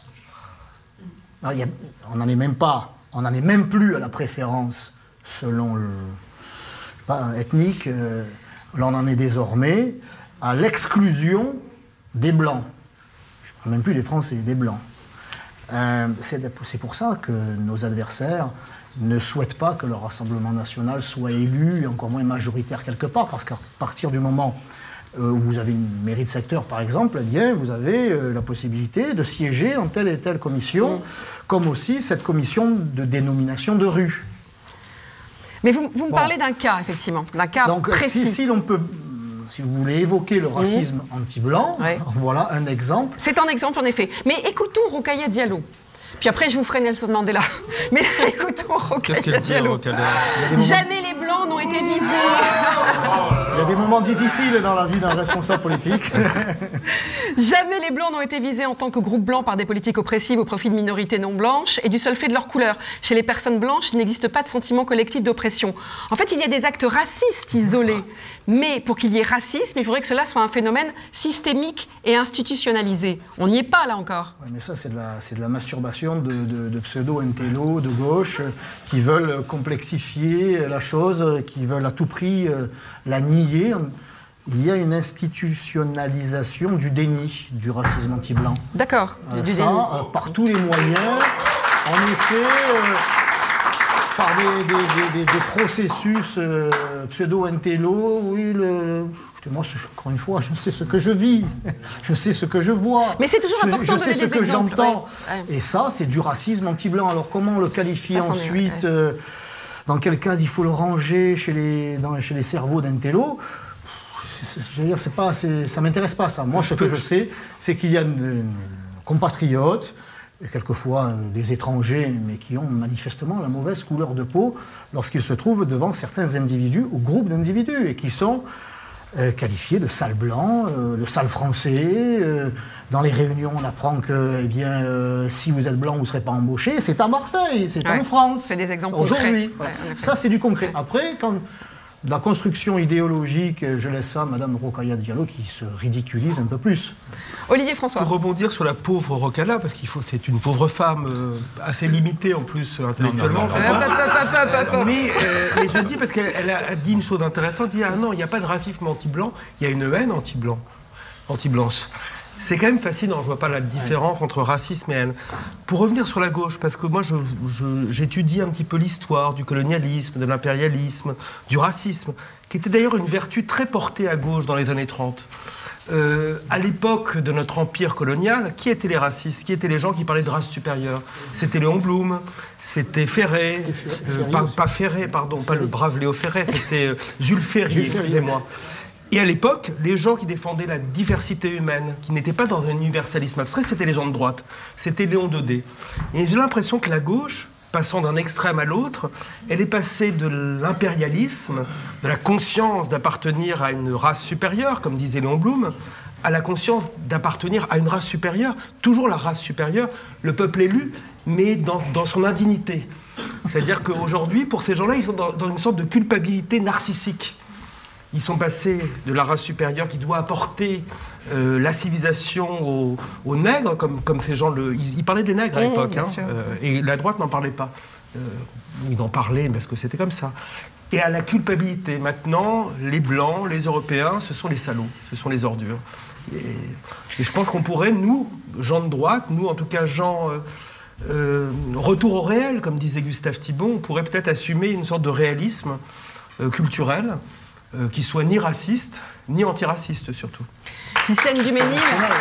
Alors, on n'en est même plus à la préférence selon ethnique. Là, on en est désormais à l'exclusion des blancs. Je ne parle même plus des Français, des blancs. C'est pour ça que nos adversaires ne souhaitent pas que le Rassemblement national soit élu, et encore moins majoritaire quelque part, parce qu'à partir du moment où vous avez une mairie de secteur, par exemple, eh bien, vous avez la possibilité de siéger dans telle et telle commission, comme aussi cette commission de dénomination de rue. Mais vous me parlez d'un cas, effectivement, d'un cas précis. Si vous voulez évoquer le racisme anti-blanc, voilà un exemple. C'est un exemple, en effet. Mais écoutons Rokhaya Diallo. Puis après, je vous ferai Nelson Mandela. Mais écoutons Rokhaya Diallo. Jamais les Blancs n'ont été visés. Il y a des moments difficiles dans la vie d'un responsable politique. Jamais les Blancs n'ont été visés en tant que groupe blanc par des politiques oppressives au profit de minorités non blanches et du seul fait de leur couleur. Chez les personnes blanches, il n'existe pas de sentiment collectif d'oppression. En fait, il y a des actes racistes isolés. Mais pour qu'il y ait racisme, il faudrait que cela soit un phénomène systémique et institutionnalisé. On n'y est pas, là encore. Ouais, mais ça, c'est de la masturbation de pseudo-intellos de gauche qui veulent complexifier la chose, qui veulent à tout prix la nier. Il y a une institutionnalisation du déni du racisme anti-blanc. D'accord. Par tous les moyens, on essaie, par des processus pseudo-intellos, oui, moi, encore une fois, je sais ce que je vis, je sais ce que je vois. Mais c'est toujours important de donner des exemples. Je sais ce que j'entends. Ouais. Et ça, c'est du racisme anti-blanc. Alors comment on le qualifie ensuite dans quel cas il faut le ranger chez les cerveaux d'intello? Je veux dire, ça m'intéresse pas, ça. Moi, ce que je sais, c'est qu'il y a compatriotes, et quelquefois des étrangers, mais qui ont manifestement la mauvaise couleur de peau lorsqu'ils se trouvent devant certains individus ou groupes d'individus, et qui sont qualifiés de sales blancs, de sales français. Dans les réunions, on apprend que si vous êtes blanc, vous ne serez pas embauché. C'est à Marseille, c'est en France. C'est des exemples aujourd'hui. Ouais, ça, c'est du concret. Après, quand de la construction idéologique, je laisse ça à Mme Rokhaya Diallo qui se ridiculise un peu plus. Olivier François. Pour rebondir sur la pauvre Rokhaya, parce c'est une pauvre femme assez limitée en plus intellectuellement. Mais je dis, parce qu'elle a dit une chose intéressante, elle dit non, il n'y a pas de racisme anti-blanc, il y a une haine anti-blanc, anti-blanche. C'est quand même fascinant, je ne vois pas la différence entre racisme et haine. Pour revenir sur la gauche, parce que moi j'étudie un petit peu l'histoire du colonialisme, de l'impérialisme, du racisme, qui était d'ailleurs une vertu très portée à gauche dans les années 30. À l'époque de notre empire colonial, qui étaient les racistes? Qui étaient les gens qui parlaient de race supérieure? C'était Léon Blum, c'était Ferré, pas Ferré, pardon, pas le brave Léo Ferré, c'était Jules Ferry, excusez-moi. Et à l'époque, les gens qui défendaient la diversité humaine, qui n'étaient pas dans un universalisme abstrait, c'était les gens de droite. C'était Léon Daudet. Et j'ai l'impression que la gauche, passant d'un extrême à l'autre, elle est passée de l'impérialisme, de la conscience d'appartenir à une race supérieure, comme disait Léon Blum, à la conscience d'appartenir à une race supérieure, toujours la race supérieure, le peuple élu, mais dans son indignité. C'est-à-dire qu'aujourd'hui, pour ces gens-là, ils sont dans une sorte de culpabilité narcissique. Ils sont passés de la race supérieure qui doit apporter la civilisation aux nègres, comme ces gens... Ils parlaient des nègres à l'époque, et la droite n'en parlait pas. Ils en parlaient parce que c'était comme ça. Et à la culpabilité. Maintenant, les Blancs, les Européens, ce sont les salauds, ce sont les ordures. Et je pense qu'on pourrait, nous, gens de droite, nous, en tout cas, gens retour au réel, comme disait Gustave Thibon, on pourrait peut-être assumer une sorte de réalisme culturel qui soit ni raciste, ni antiraciste surtout. Ghislaine Duménil, ravi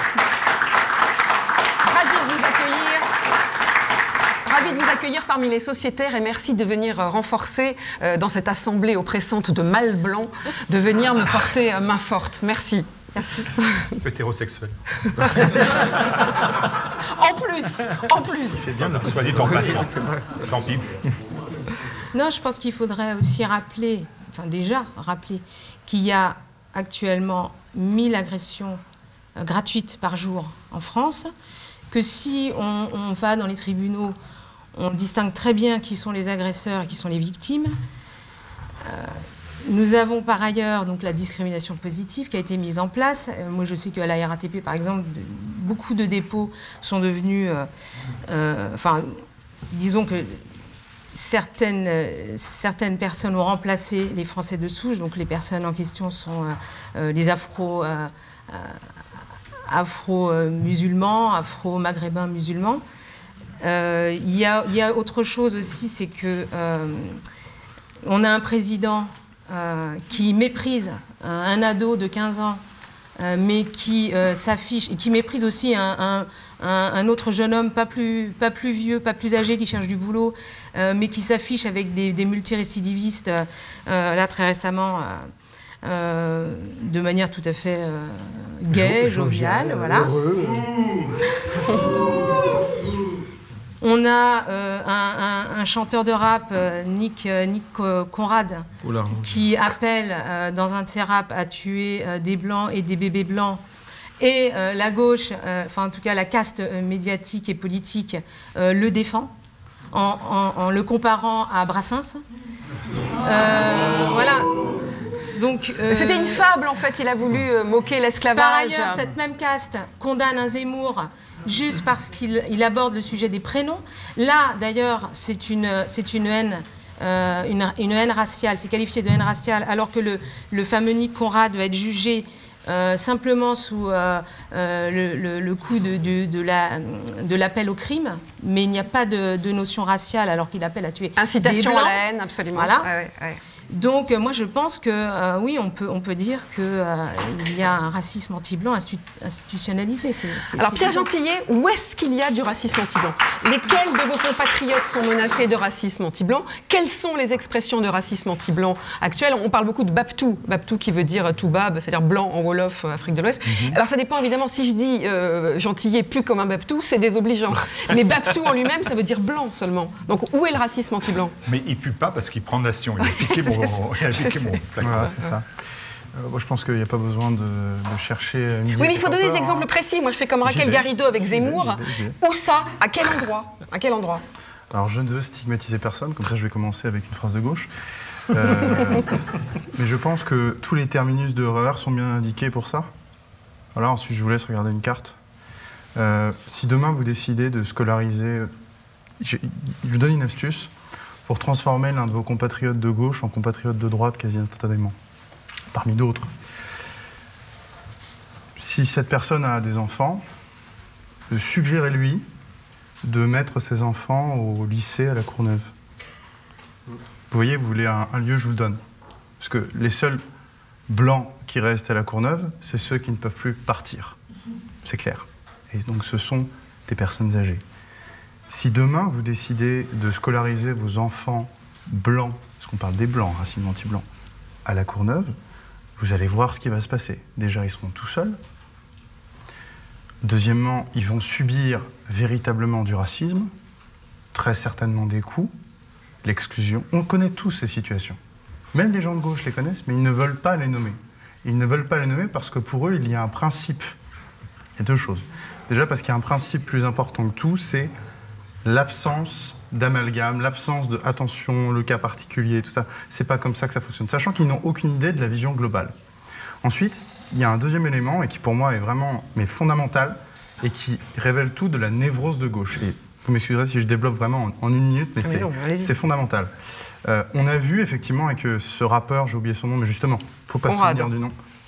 de vous accueillir parmi les sociétaires et merci de venir renforcer dans cette assemblée oppressante de mâles blancs, de venir me porter main forte. Merci. Merci. Hétérosexuel. En plus. C'est bien de soit dit en passant. Tant pis. Non, je pense qu'il faudrait aussi rappeler, qu'il y a actuellement 1000 agressions gratuites par jour en France, que si on va dans les tribunaux, on distingue très bien qui sont les agresseurs et qui sont les victimes. Nous avons par ailleurs donc, la discrimination positive qui a été mise en place. Moi, je sais qu'à la RATP, par exemple, beaucoup de dépôts sont devenus... disons que certaines personnes ont remplacé les Français de souche. Donc, les personnes en question sont les afro-musulmans, afro-maghrébins musulmans. Il y a autre chose aussi, c'est que on a un président qui méprise un ado de 15 ans, mais qui s'affiche, et qui méprise aussi un autre jeune homme pas plus vieux, pas plus âgé, qui cherche du boulot, mais qui s'affiche avec des multirécidivistes, là très récemment, de manière tout à fait gaie, joviale, voilà. On a un chanteur de rap, Nick Conrad, qui appelle dans un de ses raps à tuer des blancs et des bébés blancs. Et la gauche, en tout cas la caste médiatique et politique, le défend en le comparant à Brassens. Voilà. C'était une fable, en fait. Il a voulu moquer l'esclavage. Par ailleurs, cette même caste condamne un Zemmour juste parce qu'il aborde le sujet des prénoms. Là, d'ailleurs, c'est une haine, une haine raciale. C'est qualifié de haine raciale, alors que le fameux Nick Conrad va être jugé simplement sous le coup de l'appel au crime, mais il n'y a pas de notion raciale, alors qu'il appelle à tuer incitation des blancs. À la haine, absolument. Voilà. Ouais. Donc, moi, je pense que, oui, on peut dire qu'il y a un racisme anti-blanc institutionnalisé. Alors, Pierre Gentillet, où est-ce qu'il y a du racisme anti-blanc? Lesquels de vos compatriotes sont menacés de racisme anti-blanc? Quelles sont les expressions de racisme anti-blanc actuelles? On parle beaucoup de Baptou. Baptou qui veut dire Toubab, c'est-à-dire blanc en Wolof, Afrique de l'Ouest. Alors, ça dépend évidemment. Si je dis Gentillet plus comme un Baptou, c'est désobligeant. Mais Baptou en lui-même, ça veut dire blanc seulement. Donc, où est le racisme anti-blanc? Mais il pue pas parce qu'il prend nation. Il a piqué mon voilà, c'est ça. Moi, je pense qu'il n'y a pas besoin de chercher... Oui, mais il faut donner des exemples précis. Moi, je fais comme Raquel Garrido avec Zemmour. Où ça? À quel endroit? Alors, je ne veux stigmatiser personne. Comme ça, je vais commencer avec une phrase de gauche. Mais je pense que tous les terminus de RER sont bien indiqués pour ça. Voilà, ensuite, je vous laisse regarder une carte. Si demain, vous décidez de scolariser... Je vous donne une astuce pour transformer l'un de vos compatriotes de gauche en compatriote de droite quasi instantanément, parmi d'autres. Si cette personne a des enfants, suggérez-lui de mettre ses enfants au lycée à la Courneuve. Vous voyez, vous voulez un lieu, je vous le donne. Parce que les seuls blancs qui restent à la Courneuve, c'est ceux qui ne peuvent plus partir. C'est clair. Et donc ce sont des personnes âgées. Si demain, vous décidez de scolariser vos enfants blancs, parce qu'on parle des blancs, racisme anti-blanc, à la Courneuve, vous allez voir ce qui va se passer. Déjà, ils seront tout seuls. Deuxièmement, ils vont subir véritablement du racisme, très certainement des coups, l'exclusion. On connaît tous ces situations. Même les gens de gauche les connaissent, mais ils ne veulent pas les nommer. Ils ne veulent pas les nommer parce que pour eux, il y a un principe. Il y a deux choses. Déjà, parce qu'il y a un principe plus important que tout, c'est l'absence d'amalgame, l'absence de attention, le cas particulier, tout ça. C'est pas comme ça que ça fonctionne, sachant qu'ils n'ont aucune idée de la vision globale. Ensuite, il y a un deuxième élément, et qui pour moi est vraiment fondamental, et qui révèle tout de la névrose de gauche. Et vous m'excuserez si je développe vraiment en une minute, mais c'est fondamental. On a vu effectivement avec ce rappeur, j'ai oublié son nom, mais justement, il ne faut pas se souvenir du nom.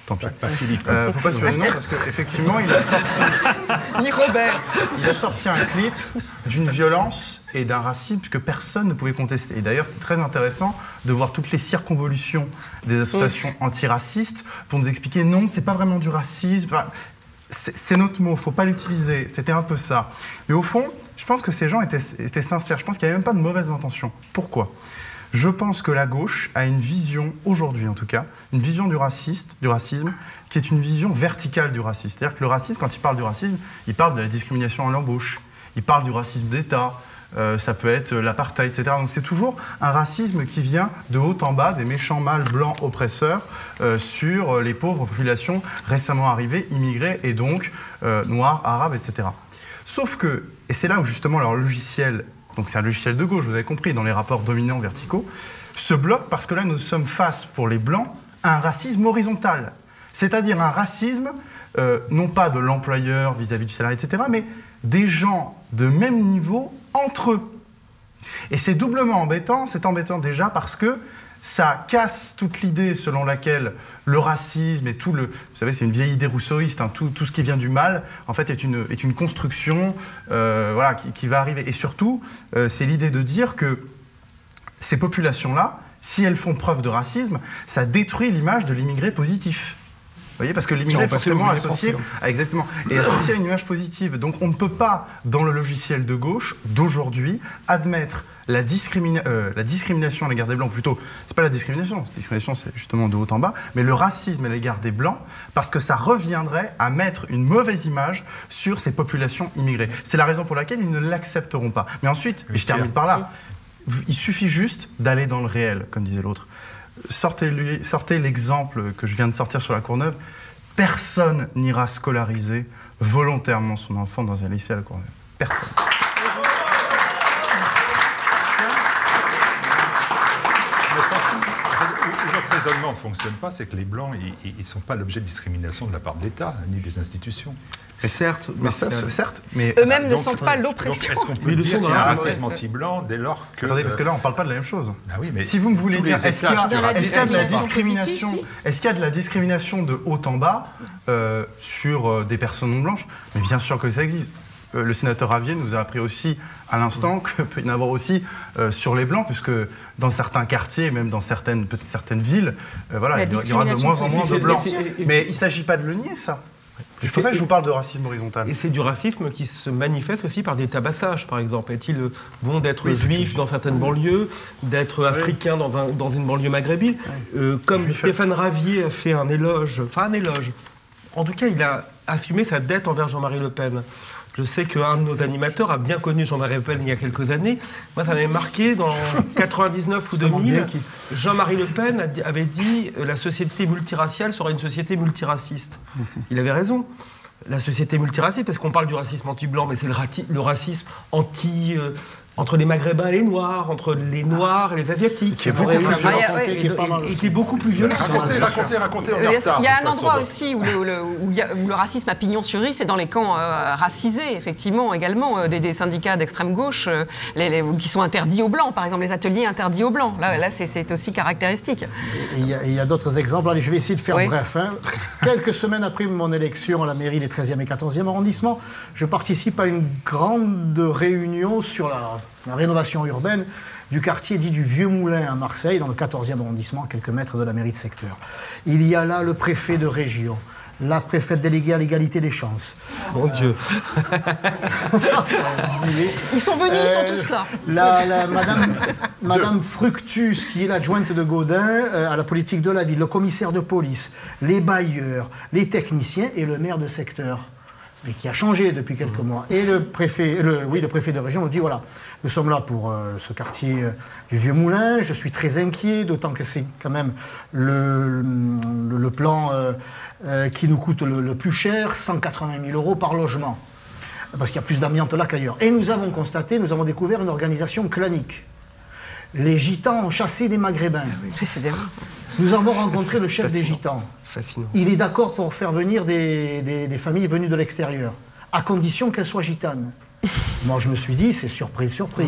Tant pis. Pas Philippe. Faut pas se faire le nom parce qu'effectivement, il a sorti... Ni Robert. Il a sorti un clip d'une violence et d'un racisme que personne ne pouvait contester. Et d'ailleurs, c'était très intéressant de voir toutes les circonvolutions des associations antiracistes pour nous expliquer non, c'est pas vraiment du racisme. Enfin, c'est notre mot, faut pas l'utiliser. C'était un peu ça. Mais au fond, je pense que ces gens étaient sincères. Je pense qu'il n'y avait même pas de mauvaises intentions. Pourquoi ? Je pense que la gauche a une vision, aujourd'hui en tout cas, une vision du racisme, qui est une vision verticale du racisme. C'est-à-dire que le racisme, quand il parle du racisme, il parle de la discrimination à l'embauche, il parle du racisme d'État, ça peut être l'apartheid, etc. Donc c'est toujours un racisme qui vient de haut en bas, des méchants mâles blancs oppresseurs sur les pauvres populations récemment arrivées, immigrées et donc noires, arabes, etc. Sauf que, et c'est là où justement leur logiciel, donc c'est un logiciel de gauche, vous avez compris, dans les rapports dominants verticaux, se bloque parce que là nous sommes face pour les blancs à un racisme horizontal. C'est-à-dire un racisme, non pas de l'employeur vis-à-vis du salarié, etc., mais des gens de même niveau entre eux. Et c'est doublement embêtant, c'est embêtant déjà parce que ça casse toute l'idée selon laquelle le racisme et tout le... Vous savez, c'est une vieille idée rousseauiste, hein, tout ce qui vient du mal, en fait, est une construction voilà, qui va arriver. Et surtout, c'est l'idée de dire que ces populations-là, si elles font preuve de racisme, ça détruit l'image de l'immigré positif. Vous voyez, parce que l'immigré est forcément associé exactement, et associé à une image positive. Donc on ne peut pas, dans le logiciel de gauche d'aujourd'hui, admettre la discrimination à l'égard des Blancs, plutôt, c'est pas la discrimination c'est justement de haut en bas, mais le racisme à l'égard des Blancs, parce que ça reviendrait à mettre une mauvaise image sur ces populations immigrées. C'est la raison pour laquelle ils ne l'accepteront pas. Mais ensuite, et je termine par là, il suffit juste d'aller dans le réel, comme disait l'autre. Sortez l'exemple que je viens de sortir sur la Courneuve. Personne n'ira scolariser volontairement son enfant dans un lycée à la Courneuve. Personne. Votre raisonnement ne fonctionne pas, c'est que les Blancs, ils ne sont pas l'objet de discrimination de la part de l'État, ni des institutions. Mais certes, mais eux-mêmes ne sentent pas l'oppression. Est-ce qu'on peut dire qu'il y a un racisme anti-blanc dès lors que... Attendez, parce que là, on ne parle pas de la même chose. Ah oui, mais si vous me voulez dire, est-ce qu'il y a de la discrimination de haut en bas sur des personnes non blanches? Mais bien sûr que ça existe. Le sénateur Ravier nous a appris aussi à l'instant qu'il peut y en avoir aussi sur les Blancs, puisque dans certains quartiers, même dans certaines villes, voilà, il y aura de moins en moins de Blancs. Mais il ne s'agit pas de le nier, ça. C'est pour ça que je vous parle de racisme horizontal. Et c'est du racisme qui se manifeste aussi par des tabassages, par exemple. Est-il bon d'être juif dans certaines banlieues, d'être africain dans une banlieue maghrébine comme Stéphane Ravier a fait un éloge, en tout cas, il a assumé sa dette envers Jean-Marie Le Pen. Je sais qu'un de nos animateurs a bien connu Jean-Marie Le Pen il y a quelques années. Moi, ça m'avait marqué dans 99 ou 2000. Jean-Marie Le Pen avait dit « La société multiraciale sera une société multiraciste ». Il avait raison. La société multiraciste, parce qu'on parle du racisme anti-blanc, mais c'est le racisme entre les Maghrébins et les Noirs, entre les Noirs et les Asiatiques. Qui est beaucoup plus violent. Et qui est beaucoup plus violent. Racontez, on est en retard. Il y a un endroit aussi où le racisme a pignon sur rue, c'est dans les camps racisés, effectivement, également, des syndicats d'extrême gauche qui sont interdits aux Blancs, par exemple, les ateliers interdits aux Blancs. Là c'est aussi caractéristique. Il y a d'autres exemples. Allez, je vais essayer de faire bref. Hein. Quelques semaines après mon élection à la mairie des 13e et 14e arrondissements, je participe à une grande réunion sur la rénovation urbaine du quartier dit du Vieux Moulin à Marseille, dans le 14e arrondissement, à quelques mètres de la mairie de secteur. Il y a là le préfet de région, la préfète déléguée à l'égalité des chances. Mon Dieu. Ils sont venus, ils sont tous là. Madame Fructus, qui est l'adjointe de Gaudin à la politique de la ville, le commissaire de police, les bailleurs, les techniciens et le maire de secteur. Mais qui a changé depuis quelques mois. Et le préfet de région nous dit, voilà, nous sommes là pour ce quartier du Vieux Moulin, je suis très inquiet, d'autant que c'est quand même le plan qui nous coûte le plus cher, 180 000 € par logement, parce qu'il y a plus d'amiante là qu'ailleurs. Et nous avons découvert une organisation clanique. Les Gitans ont chassé les Maghrébins. Nous avons rencontré le chef des Gitans. Fascinant. Il est d'accord pour faire venir des familles venues de l'extérieur, à condition qu'elles soient gitanes. Moi, je me suis dit, c'est surprise, surprise.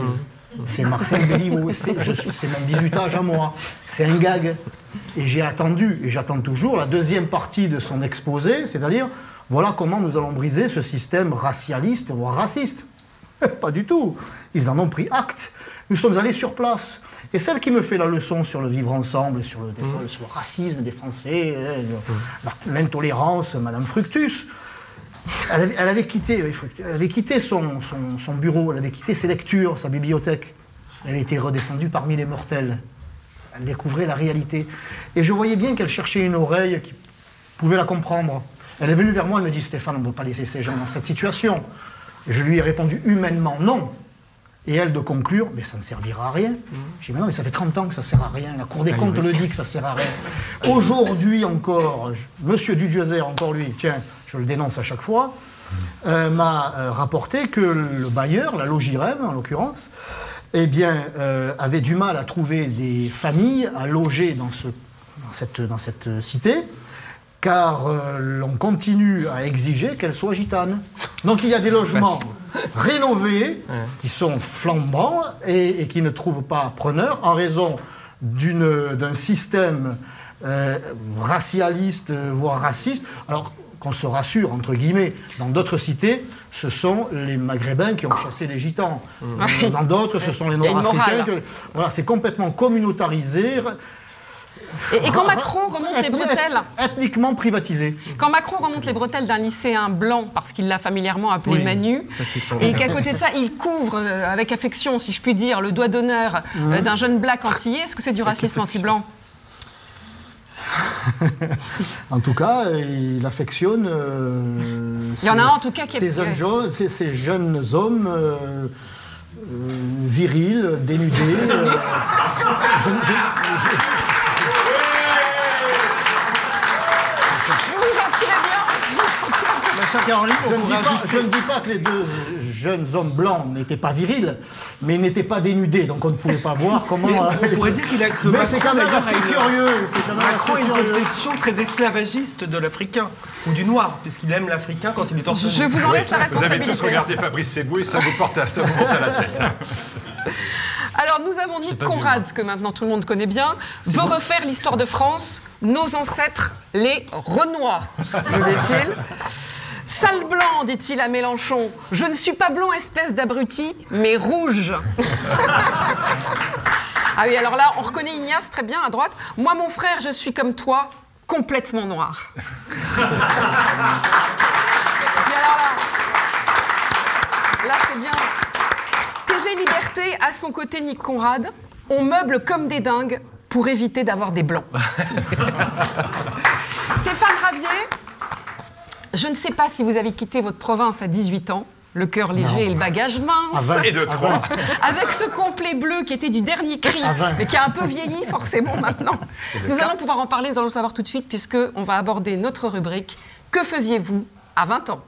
C'est Marcel Béliveau, c'est mon bizutage à moi, c'est un gag. Et j'ai attendu, et j'attends toujours, la deuxième partie de son exposé, c'est-à-dire, voilà comment nous allons briser ce système racialiste, voire raciste. Pas du tout. Ils en ont pris acte. Nous sommes allés sur place. Et celle qui me fait la leçon sur le vivre ensemble, sur le racisme des Français, l'intolérance, Madame Fructus, elle avait quitté son bureau, elle avait quitté ses lectures, sa bibliothèque. Elle était redescendue parmi les mortels. Elle découvrait la réalité. Et je voyais bien qu'elle cherchait une oreille qui pouvait la comprendre. Elle est venue vers moi et me dit « Stéphane, on ne peut pas laisser ces gens dans cette situation ». Je lui ai répondu humainement « non ». Et elle de conclure « mais ça ne servira à rien ». Je dis « mais non, mais ça fait 30 ans que ça ne sert à rien. La Cour des comptes le dit que ça ne sert à rien. » Aujourd'hui encore, Monsieur Dudieuzer, encore lui, tiens, je le dénonce à chaque fois, m'a rapporté que le bailleur, la Logirem en l'occurrence, eh bien, avait du mal à trouver des familles à loger dans cette cité, car l'on continue à exiger qu'elles soient gitanes. Donc il y a des logements rénovés qui sont flambants et qui ne trouvent pas preneur en raison d'un système racialiste, voire raciste. Alors qu'on se rassure, entre guillemets, dans d'autres cités, ce sont les Maghrébins qui ont chassé les Gitans. Dans d'autres, ce sont les Nord-Africains. Voilà, c'est complètement communautarisé. Et quand Macron remonte les bretelles... Ethniquement privatisé. Quand Macron remonte les bretelles d'un lycéen blanc, parce qu'il l'a familièrement appelé Manu, et qu'à côté de ça, il couvre avec affection, si je puis dire, le doigt d'honneur d'un jeune black antillais, est-ce que c'est du racisme anti-blanc? En tout cas, il affectionne il y en a un en tout cas qui ces jeunes hommes virils, dénudés. Je ne dis pas que les deux jeunes hommes blancs n'étaient pas virils, mais ils n'étaient pas dénudés, donc on ne pouvait pas voir comment... On pourrait dire qu'il a cru. Mais c'est quand même assez curieux. Macron a une conception très esclavagiste de l'Africain, ou du Noir, puisqu'il aime l'Africain quand il est torse nu. Je vous en laisse la responsabilité. Vous avez tous regardé Fabrice Seboué, ça vous monte à la tête. Alors, nous avons Nick Conrad, que maintenant tout le monde connaît bien, veut refaire l'histoire de France, nos ancêtres, les Renois, nous dit-il. Sale blanc, dit-il à Mélenchon. Je ne suis pas blanc, espèce d'abruti, mais rouge. Ah oui, alors là, on reconnaît Ignace très bien à droite. Moi, mon frère, je suis comme toi, complètement noir. Et alors là, c'est bien. TV Liberté, à son côté, Nick Conrad. On meuble comme des dingues pour éviter d'avoir des blancs. Stéphane Ravier. Je ne sais pas si vous avez quitté votre province à 18 ans, le cœur léger et le bagage mince. Et de 3. Avec ce complet bleu qui était du dernier cri, mais qui a un peu vieilli forcément maintenant. Nous allons pouvoir en parler, nous allons le savoir tout de suite, puisqu'on va aborder notre rubrique « Que faisiez-vous à 20 ans ?»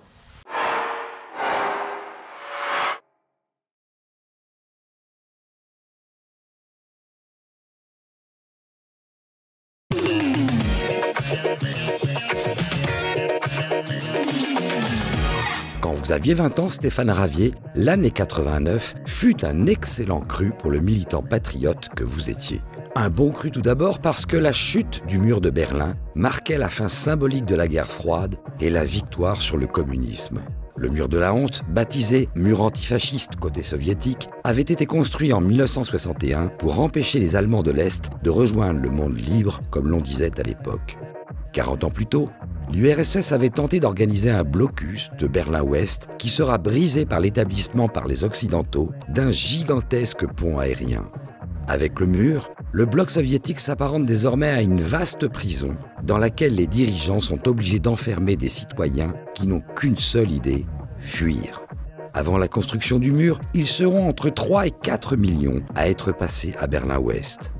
Quand vous aviez 20 ans, Stéphane Ravier, l'année 89 fut un excellent cru pour le militant patriote que vous étiez. Un bon cru tout d'abord parce que la chute du mur de Berlin marquait la fin symbolique de la guerre froide et la victoire sur le communisme. Le mur de la honte, baptisé mur antifasciste côté soviétique, avait été construit en 1961 pour empêcher les Allemands de l'Est de rejoindre le monde libre, comme l'on disait à l'époque. 40 ans plus tôt, l'URSS avait tenté d'organiser un blocus de Berlin-Ouest qui sera brisé par l'établissement par les Occidentaux d'un gigantesque pont aérien. Avec le mur, le bloc soviétique s'apparente désormais à une vaste prison dans laquelle les dirigeants sont obligés d'enfermer des citoyens qui n'ont qu'une seule idée, fuir. Avant la construction du mur, ils seront entre 3 et 4 millions à être passés à Berlin-Ouest.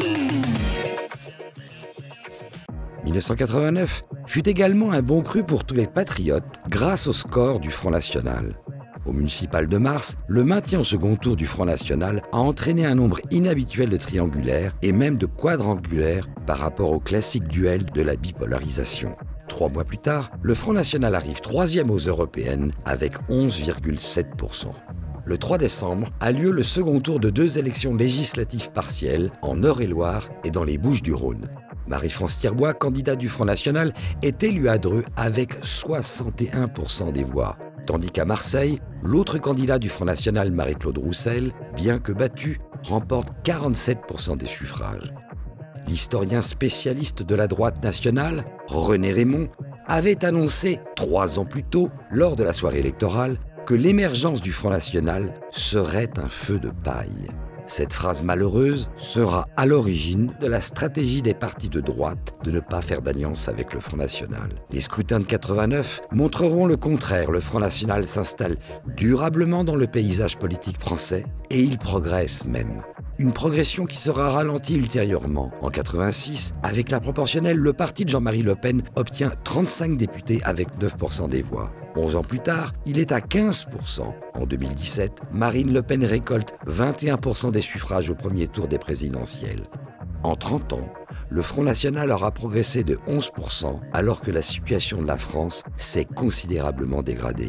1989 fut également un bon cru pour tous les patriotes grâce au score du Front National. Au municipal de Mars, le maintien au second tour du Front National a entraîné un nombre inhabituel de triangulaires et même de quadrangulaires par rapport au classique duel de la bipolarisation. 3 mois plus tard, le Front National arrive 3e aux européennes avec 11,7%. le 3 décembre, a lieu le second tour de 2 élections législatives partielles en Eure-et-Loire et dans les Bouches-du-Rhône. Marie-France Thierbois, candidate du Front National, est élue à Dreux avec 61% des voix. Tandis qu'à Marseille, l'autre candidat du Front National, Marie-Claude Roussel, bien que battu, remporte 47% des suffrages. L'historien spécialiste de la droite nationale, René Raymond, avait annoncé 3 ans plus tôt, lors de la soirée électorale, que l'émergence du Front National serait un feu de paille. Cette phrase malheureuse sera à l'origine de la stratégie des partis de droite de ne pas faire d'alliance avec le Front National. Les scrutins de 89 montreront le contraire. Le Front National s'installe durablement dans le paysage politique français et il progresse même. Une progression qui sera ralentie ultérieurement. En 86, avec la proportionnelle, le parti de Jean-Marie Le Pen obtient 35 députés avec 9% des voix. 11 ans plus tard, il est à 15%. En 2017, Marine Le Pen récolte 21% des suffrages au premier tour des présidentielles. En 30 ans, le Front National aura progressé de 11%, alors que la situation de la France s'est considérablement dégradée.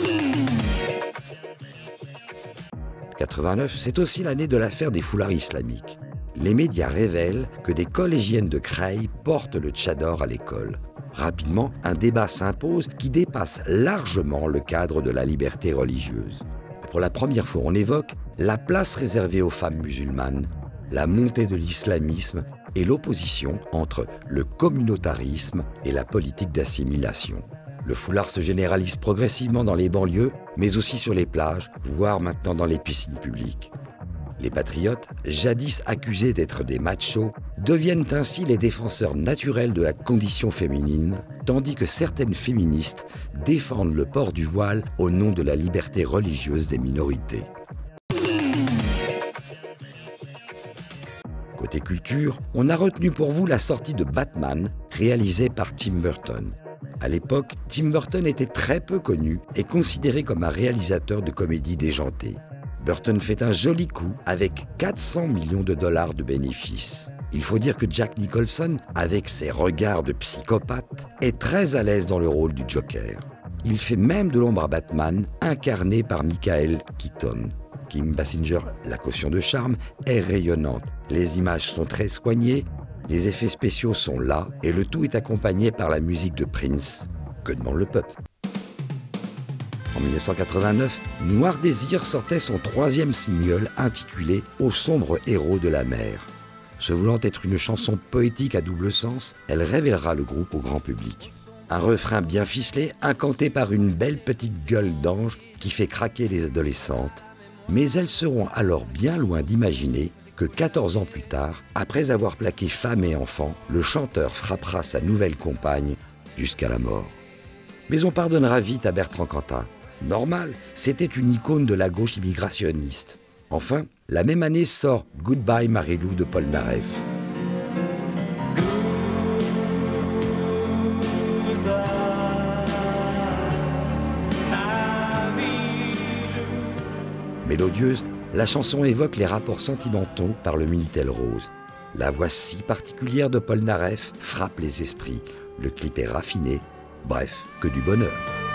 89, c'est aussi l'année de l'affaire des foulards islamiques. Les médias révèlent que des collégiennes de Creil portent le tchador à l'école. Rapidement, un débat s'impose qui dépasse largement le cadre de la liberté religieuse. Pour la première fois, on évoque la place réservée aux femmes musulmanes, la montée de l'islamisme et l'opposition entre le communautarisme et la politique d'assimilation. Le foulard se généralise progressivement dans les banlieues, mais aussi sur les plages, voire maintenant dans les piscines publiques. Les patriotes, jadis accusés d'être des machos, deviennent ainsi les défenseurs naturels de la condition féminine, tandis que certaines féministes défendent le port du voile au nom de la liberté religieuse des minorités. Côté culture, on a retenu pour vous la sortie de Batman, réalisée par Tim Burton. À l'époque, Tim Burton était très peu connu et considéré comme un réalisateur de comédie déjantée. Burton fait un joli coup avec 400 millions de dollars de bénéfices. Il faut dire que Jack Nicholson, avec ses regards de psychopathe, est très à l'aise dans le rôle du Joker. Il fait même de l'ombre à Batman, incarné par Michael Keaton. Kim Basinger, la caution de charme, est rayonnante. Les images sont très soignées, les effets spéciaux sont là et le tout est accompagné par la musique de Prince. Que demande le peuple ? En 1989, Noir Désir sortait son 3e single intitulé « Au sombre héros de la mer ». Se voulant être une chanson poétique à double sens, elle révélera le groupe au grand public. Un refrain bien ficelé, incanté par une belle petite gueule d'ange qui fait craquer les adolescentes. Mais elles seront alors bien loin d'imaginer que 14 ans plus tard, après avoir plaqué femme et enfant, le chanteur frappera sa nouvelle compagne jusqu'à la mort. Mais on pardonnera vite à Bertrand Cantat. Normal, c'était une icône de la gauche immigrationniste. Enfin, la même année sort Goodbye Marie-Lou de Paul Naref. Mélodieuse, la chanson évoque les rapports sentimentaux par le Minitel rose. La voix si particulière de Paul Naref frappe les esprits. Le clip est raffiné. Bref, que du bonheur.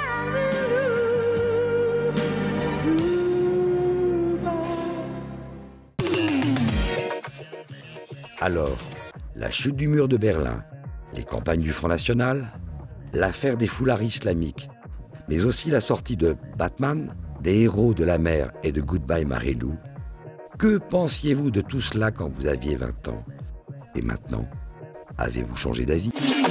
Alors, la chute du mur de Berlin, les campagnes du Front National, l'affaire des foulards islamiques, mais aussi la sortie de Batman, des héros de la mer et de Goodbye Marie-Lou. Que pensiez-vous de tout cela quand vous aviez 20 ans? Et maintenant, avez-vous changé d'avis? Dites-moi,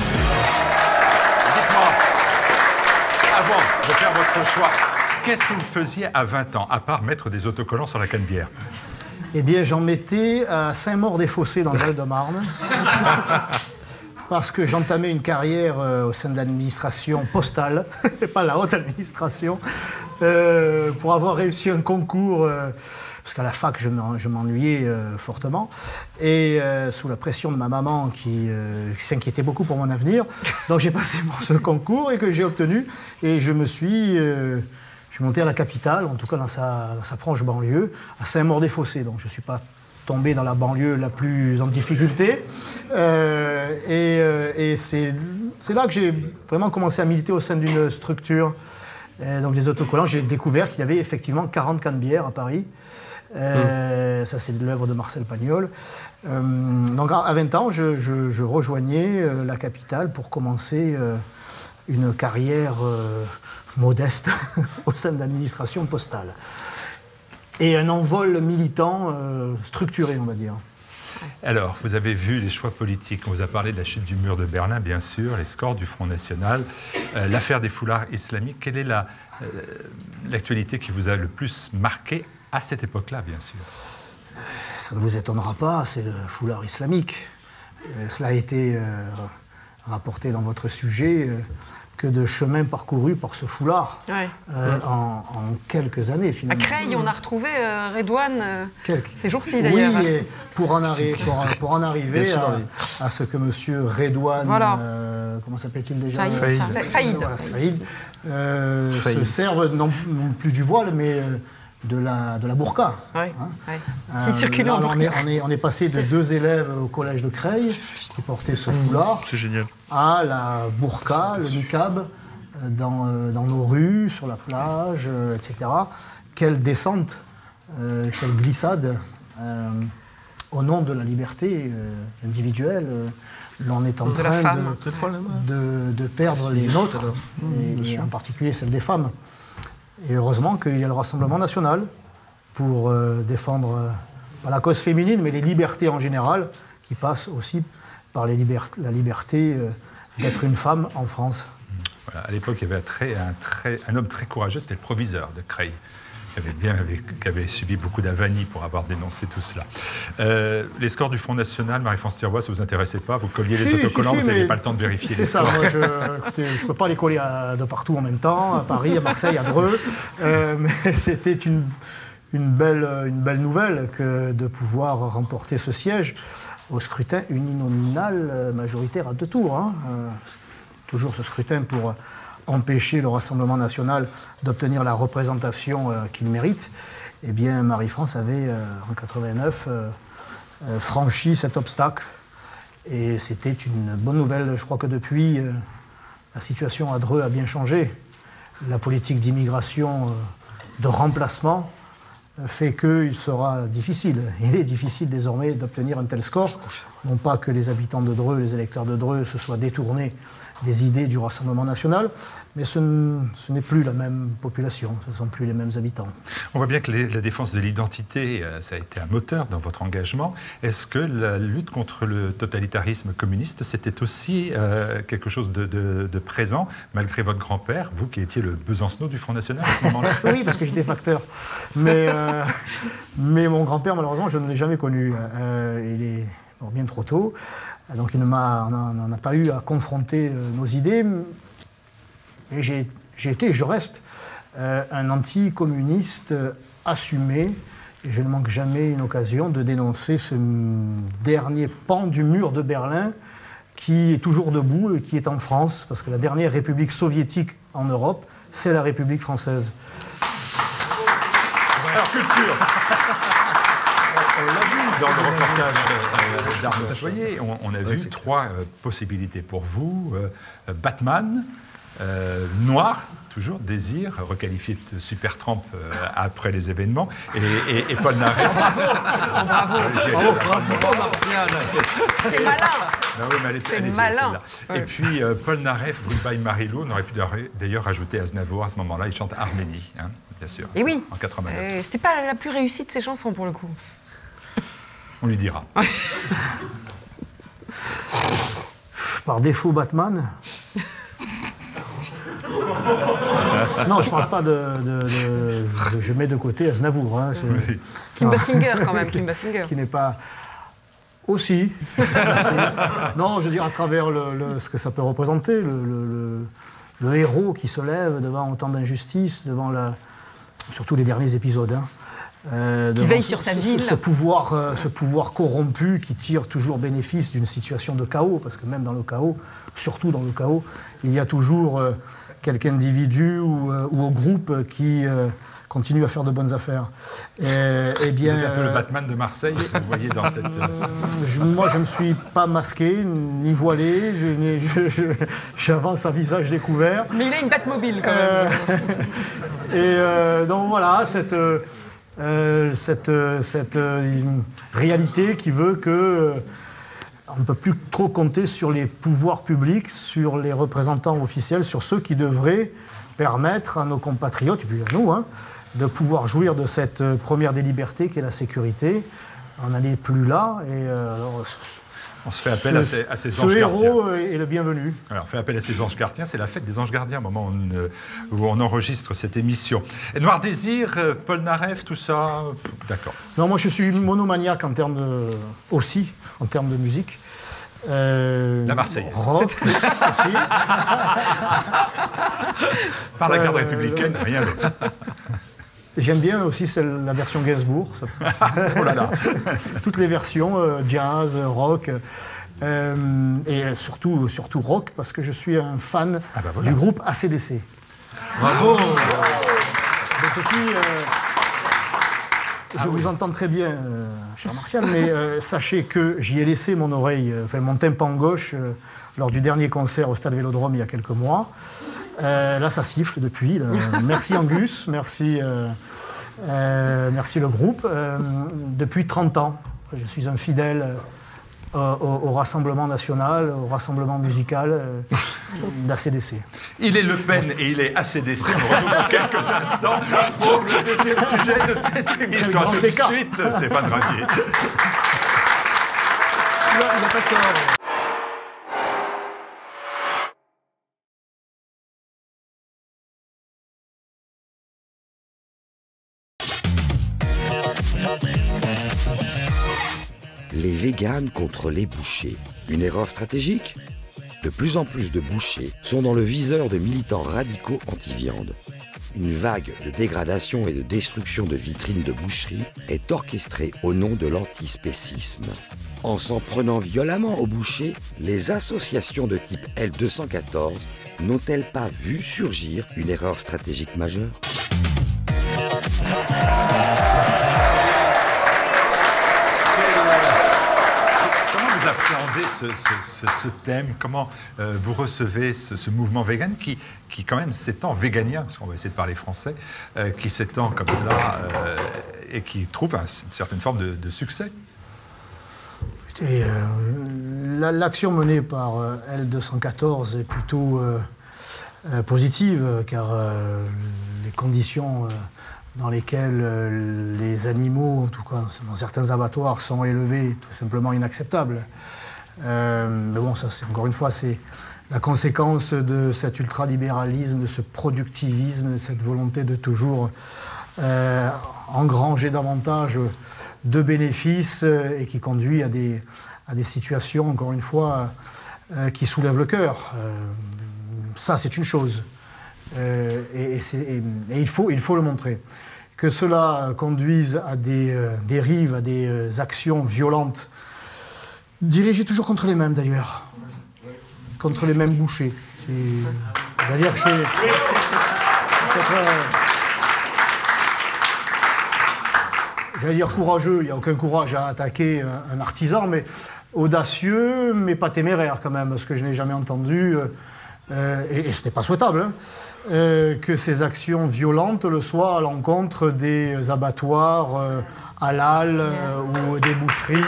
avant de faire votre choix, qu'est-ce que vous faisiez à 20 ans, à part mettre des autocollants sur la canne-bière? Eh bien, j'en mettais à Saint-Maur-des-Fossés, dans le Val-de-Marne, parce que j'entamais une carrière au sein de l'administration postale, pas la haute administration, pour avoir réussi un concours, parce qu'à la fac, je m'ennuyais fortement, et sous la pression de ma maman qui s'inquiétait beaucoup pour mon avenir. Donc j'ai passé ce concours et que j'ai obtenu, et je suis monté à la capitale, en tout cas dans sa proche banlieue, à Saint-Maur-des-Fossés. Donc je ne suis pas tombé dans la banlieue la plus en difficulté. Et c'est là que j'ai vraiment commencé à militer au sein d'une structure Donc les autocollants, j'ai découvert qu'il y avait effectivement 40 cannes bière à Paris. Ça, c'est de l'œuvre de Marcel Pagnol. Donc à 20 ans, je rejoignais la capitale pour commencer une carrière modeste au sein de l'administration postale. Et un envol militant structuré, on va dire. Alors, vous avez vu les choix politiques. On vous a parlé de la chute du mur de Berlin, bien sûr, les scores du Front National, l'affaire des foulards islamiques. Quelle est l'actualité qui vous a le plus marqué à cette époque-là, bien sûr? Ça ne vous étonnera pas, c'est le foulard islamique. Cela a été rapporté dans votre sujet. Que de chemin parcouru par ce foulard en quelques années, finalement. À Creil, on a retrouvé Redouane ces jours-ci, d'ailleurs. Oui, et pour en arriver à ce que M. Redouane, comment s'appelle-t-il déjà? Faïd. Voilà, se serve non plus du voile, mais de la burqa. Qui circule en burqa. On est passé de 2 élèves au collège de Creil qui portaient ce foulard à la burqa, le niqab, dans nos rues, sur la plage, etc. Quelle descente, quelle glissade au nom de la liberté individuelle. L'on est en train de perdre les nôtres, et en particulier celle des femmes. Et heureusement qu'il y a le Rassemblement national pour défendre la cause féminine, mais les libertés en général, qui passent aussi par la liberté d'être une femme en France. Voilà, à l'époque, il y avait un homme très courageux, c'était le proviseur de Creil, qui avait subi beaucoup d'avanies pour avoir dénoncé tout cela. Les scores du Front National, Marie-France Thirois, ça ne vous intéressait pas? Vous colliez les autocollants, vous n'aviez pas le temps de vérifier les scores. C'est ça, moi, je ne peux pas les coller de partout en même temps, à Paris, à Marseille, à Dreux. Mais c'était une belle nouvelle que de pouvoir remporter ce siège au scrutin uninominal majoritaire à 2 tours. Toujours ce scrutin pour empêcher le Rassemblement national d'obtenir la représentation qu'il mérite. Eh bien, Marie-France avait, en 89, franchi cet obstacle. Et c'était une bonne nouvelle. Je crois que depuis, la situation à Dreux a bien changé. La politique d'immigration de remplacement fait qu'il sera difficile. Il est difficile désormais d'obtenir un tel score. Non pas que les habitants de Dreux, les électeurs de Dreux se soient détournés des idées du Rassemblement national, mais ce n'est plus la même population, ce ne sont plus les mêmes habitants. On voit bien que la défense de l'identité, ça a été un moteur dans votre engagement. Est-ce que la lutte contre le totalitarisme communiste, c'était aussi quelque chose de présent, malgré votre grand-père, vous qui étiez le Besancenot du Front National à ce moment-là? Oui, parce que j'étais facteur. Mais mon grand-père, malheureusement, je ne l'ai jamais connu. Il est mort bien trop tôt. Donc on n'a pas eu à confronter nos idées. Mais j'ai été et je reste un anticommuniste assumé. Et je ne manque jamais une occasion de dénoncer ce dernier pan du mur de Berlin qui est toujours debout et qui est en France. Parce que la dernière république soviétique en Europe, c'est la République française. Alors, culture. On l'a vu dans le reportage d'Arnaud Soyer. On a vu 3 possibilités pour vous. Batman, Noir, toujours Désir, requalifié de Supertramp après les événements, et Paul Naref. Bravo, Martial. C'est malin. Ben oui, c'est malin. Et puis Paul Naref, Goodbye Marilou, on aurait pu d'ailleurs rajouter Aznavour à ce moment-là. Il chante Arménie, bien sûr. Et oui. En 89. C'était pas la plus réussie de ses chansons pour le coup. On lui dira. Par défaut, Batman. Non, je ne parle pas je mets de côté Aznavour. Oui. Kim Basinger, quand même. Kim Basinger. Qui n'est pas... Aussi. Non, je veux dire, à travers ce que ça peut représenter, le héros qui se lève devant autant d'injustices, devant surtout les derniers épisodes. Qui veille sur sa ville. Ce pouvoir corrompu qui tire toujours bénéfice d'une situation de chaos, parce que même dans le chaos, surtout dans le chaos, il y a toujours quelque individu ou au groupe qui continue à faire de bonnes affaires. Bien, vous êtes un peu le Batman de Marseille, vous voyez dans cette... Moi, je ne suis pas masqué, ni voilé, j'avance à visage découvert. Mais il a une Batmobile, quand même. Donc voilà, cette réalité qui veut que on ne peut plus trop compter sur les pouvoirs publics, sur les représentants officiels, sur ceux qui devraient permettre à nos compatriotes, et puis à nous, de pouvoir jouir de cette première des libertés qui est la sécurité. On n'en est plus là. Et on se fait appel à ces anges gardiens. Ce héros est le bienvenu. Alors, on fait appel à ces anges gardiens. C'est la fête des anges gardiens, au moment où on enregistre cette émission. Et Noir Désir, Paul Naref, tout ça, d'accord. Non, moi je suis monomaniaque en termes de musique. La Marseillaise. Rock aussi. Par la garde républicaine, rien d'autre. J'aime bien aussi la version Gainsbourg. Oh là là. Toutes les versions, jazz, rock, et surtout rock, parce que je suis un fan du groupe AC/DC. Bravo. Depuis, je vous entends très bien, cher Martial, mais sachez que j'y ai laissé mon oreille, mon tympan gauche, lors du dernier concert au Stade Vélodrome il y a quelques mois. Là, ça siffle depuis. Merci Angus, merci le groupe. Depuis 30 ans, je suis un fidèle au Rassemblement national, au Rassemblement musical d'ACDC. Il est Le Pen et il est ACDC. On retrouve dans quelques instants pour le deuxième sujet de cette émission. Tout de suite, Stéphane Ravier. Il n'a pas tort. Les véganes contre les bouchers. Une erreur stratégique ? De plus en plus de bouchers sont dans le viseur de militants radicaux anti-viande. Une vague de dégradation et de destruction de vitrines de boucheries est orchestrée au nom de l'antispécisme. En s'en prenant violemment aux bouchers, les associations de type L214 n'ont-elles pas vu surgir une erreur stratégique majeure ? Vous appréhendez ce thème, comment vous recevez ce mouvement vegan qui quand même s'étend, véganien, parce qu'on va essayer de parler français, qui s'étend comme cela et qui trouve une certaine forme de succès. Écoutez, l'action menée par L214 est plutôt positive, car les conditions dans lesquelles les animaux, en tout cas dans certains abattoirs, sont élevés, tout simplement inacceptables. Mais bon, ça, encore une fois, c'est la conséquence de cet ultralibéralisme, de ce productivisme, de cette volonté de toujours engranger davantage de bénéfices et qui conduit à des situations, encore une fois, qui soulèvent le cœur. Ça, c'est une chose. Et il faut le montrer. Que cela conduise à des dérives, à des actions violentes, dirigées toujours contre les mêmes d'ailleurs, contre les mêmes bouchers. C'est-à-dire que c'est j'allais dire courageux, il n'y a aucun courage à attaquer un artisan, mais audacieux, mais pas téméraire quand même, parce que je n'ai jamais entendu... et ce n'est pas souhaitable, que ces actions violentes le soient à l'encontre des abattoirs halal ou des boucheries.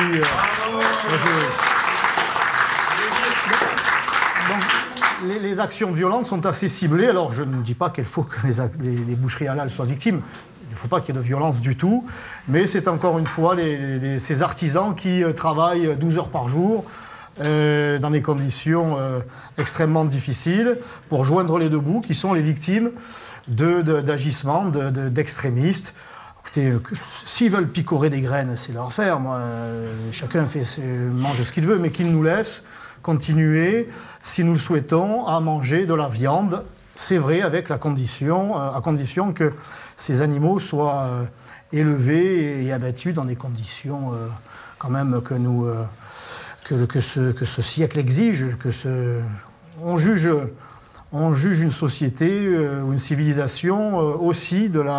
Donc, les actions violentes sont assez ciblées. Alors, je ne dis pas qu'il faut que les boucheries halal soient victimes. Il ne faut pas qu'il y ait de violence du tout. Mais c'est encore une fois ces artisans qui travaillent 12 heures par jour, dans des conditions extrêmement difficiles, pour joindre les deux bouts, qui sont les victimes d'agissements d'extrémistes. Écoutez, s'ils veulent picorer des graines, c'est leur affaire. Chacun mange ce qu'il veut, mais qu'ils nous laissent continuer, si nous le souhaitons, à manger de la viande. C'est vrai, avec à condition que ces animaux soient élevés et abattus dans des conditions quand même que ce siècle exige, on juge une société ou une civilisation aussi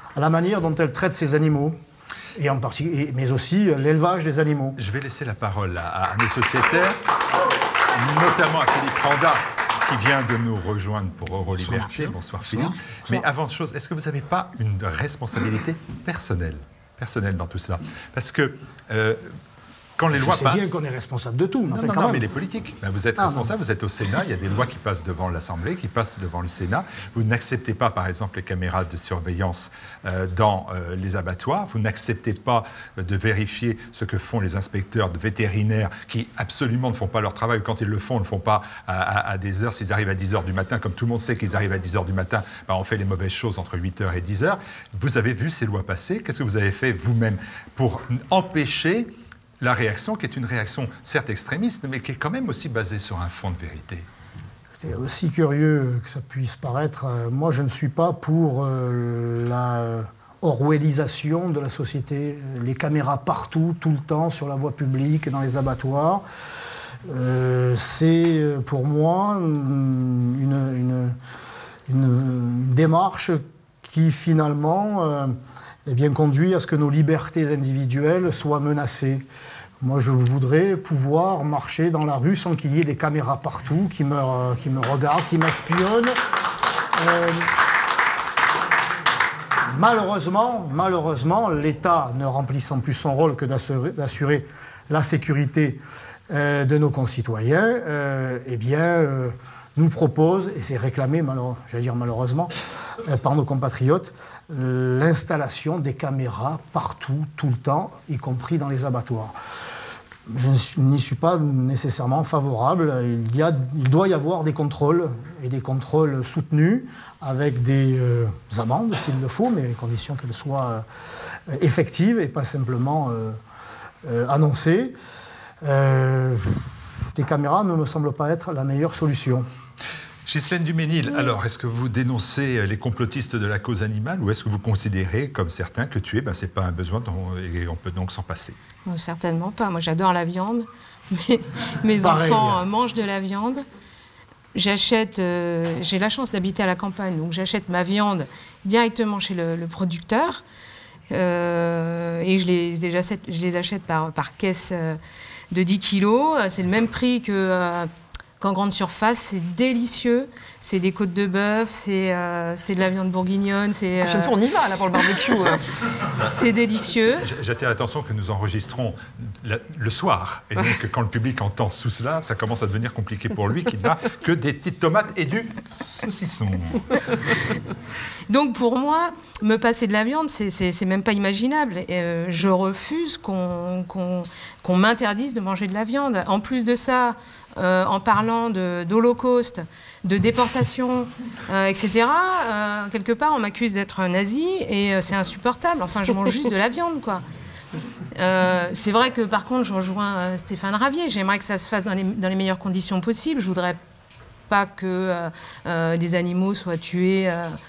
à la manière dont elle traite ses animaux, mais aussi l'élevage des animaux. Je vais laisser la parole à nos sociétaires, notamment à Philippe Randa, qui vient de nous rejoindre pour Euroliberté. Bonsoir Philippe. Bonsoir. Mais avant toute chose, est-ce que vous n'avez pas une responsabilité personnelle dans tout cela? Parce que quand les lois passent... Je sais bien qu'on est responsable de tout. Non, mais les politiques. Ben, vous êtes responsable, vous êtes au Sénat, il y a des lois qui passent devant l'Assemblée, qui passent devant le Sénat. Vous n'acceptez pas, par exemple, les caméras de surveillance dans les abattoirs. Vous n'acceptez pas de vérifier ce que font les inspecteurs de vétérinaires qui absolument ne font pas leur travail. Quand ils le font, ils ne le font pas à des heures. S'ils arrivent à 10h du matin, comme tout le monde sait qu'ils arrivent à 10h du matin, ben, on fait les mauvaises choses entre 8h et 10h. Vous avez vu ces lois passer. Qu'est-ce que vous avez fait vous-même pour empêcher la réaction, qui est une réaction certes extrémiste, mais qui est quand même aussi basée sur un fond de vérité? C'est aussi curieux que ça puisse paraître. Moi, je ne suis pas pour la orwellisation de la société. Les caméras partout, tout le temps, sur la voie publique, dans les abattoirs. C'est pour moi une démarche qui finalement conduit à ce que nos libertés individuelles soient menacées. Moi, je voudrais pouvoir marcher dans la rue sans qu'il y ait des caméras partout qui me regardent, qui m'espionnent. Malheureusement, l'État, ne remplissant plus son rôle que d'assurer la sécurité de nos concitoyens, nous propose, et c'est réclamé, malheureusement, par nos compatriotes, l'installation des caméras partout, tout le temps, y compris dans les abattoirs. Je n'y suis pas nécessairement favorable. Il doit y avoir des contrôles, et des contrôles soutenus, avec des amendes, s'il le faut, mais à condition qu'elles soient effectives et pas simplement annoncées. Des caméras ne me semblent pas être la meilleure solution. Ghislaine Duménil, alors, est-ce que vous dénoncez les complotistes de la cause animale ou est-ce que vous considérez, comme certains, que tuer, ce n'est pas un besoin et on peut donc s'en passer? Non, certainement pas. Moi, j'adore la viande. Mes enfants mangent de la viande. J'ai la chance d'habiter à la campagne, donc j'achète ma viande directement chez le producteur. Et je les achète par caisse de 10 kilos. C'est le même prix qu'en grande surface. C'est délicieux. C'est des côtes de bœuf, c'est de la viande bourguignonne. La prochaine fois, on y va là, pour le barbecue. C'est délicieux. J'attire l'attention que nous enregistrons le soir. Et donc, quand le public entend tout cela, ça commence à devenir compliqué pour lui, qui n'a que des petites tomates et du saucisson. Donc, pour moi, me passer de la viande, c'est même pas imaginable. Je refuse qu'on m'interdise de manger de la viande. En plus de ça, en parlant d'Holocauste, de déportation, etc., quelque part, on m'accuse d'être un nazi et c'est insupportable. Enfin, je mange juste de la viande, quoi. C'est vrai que, par contre, je rejoins Stéphane Ravier. J'aimerais que ça se fasse dans les meilleures conditions possibles. Je voudrais pas que des animaux soient tués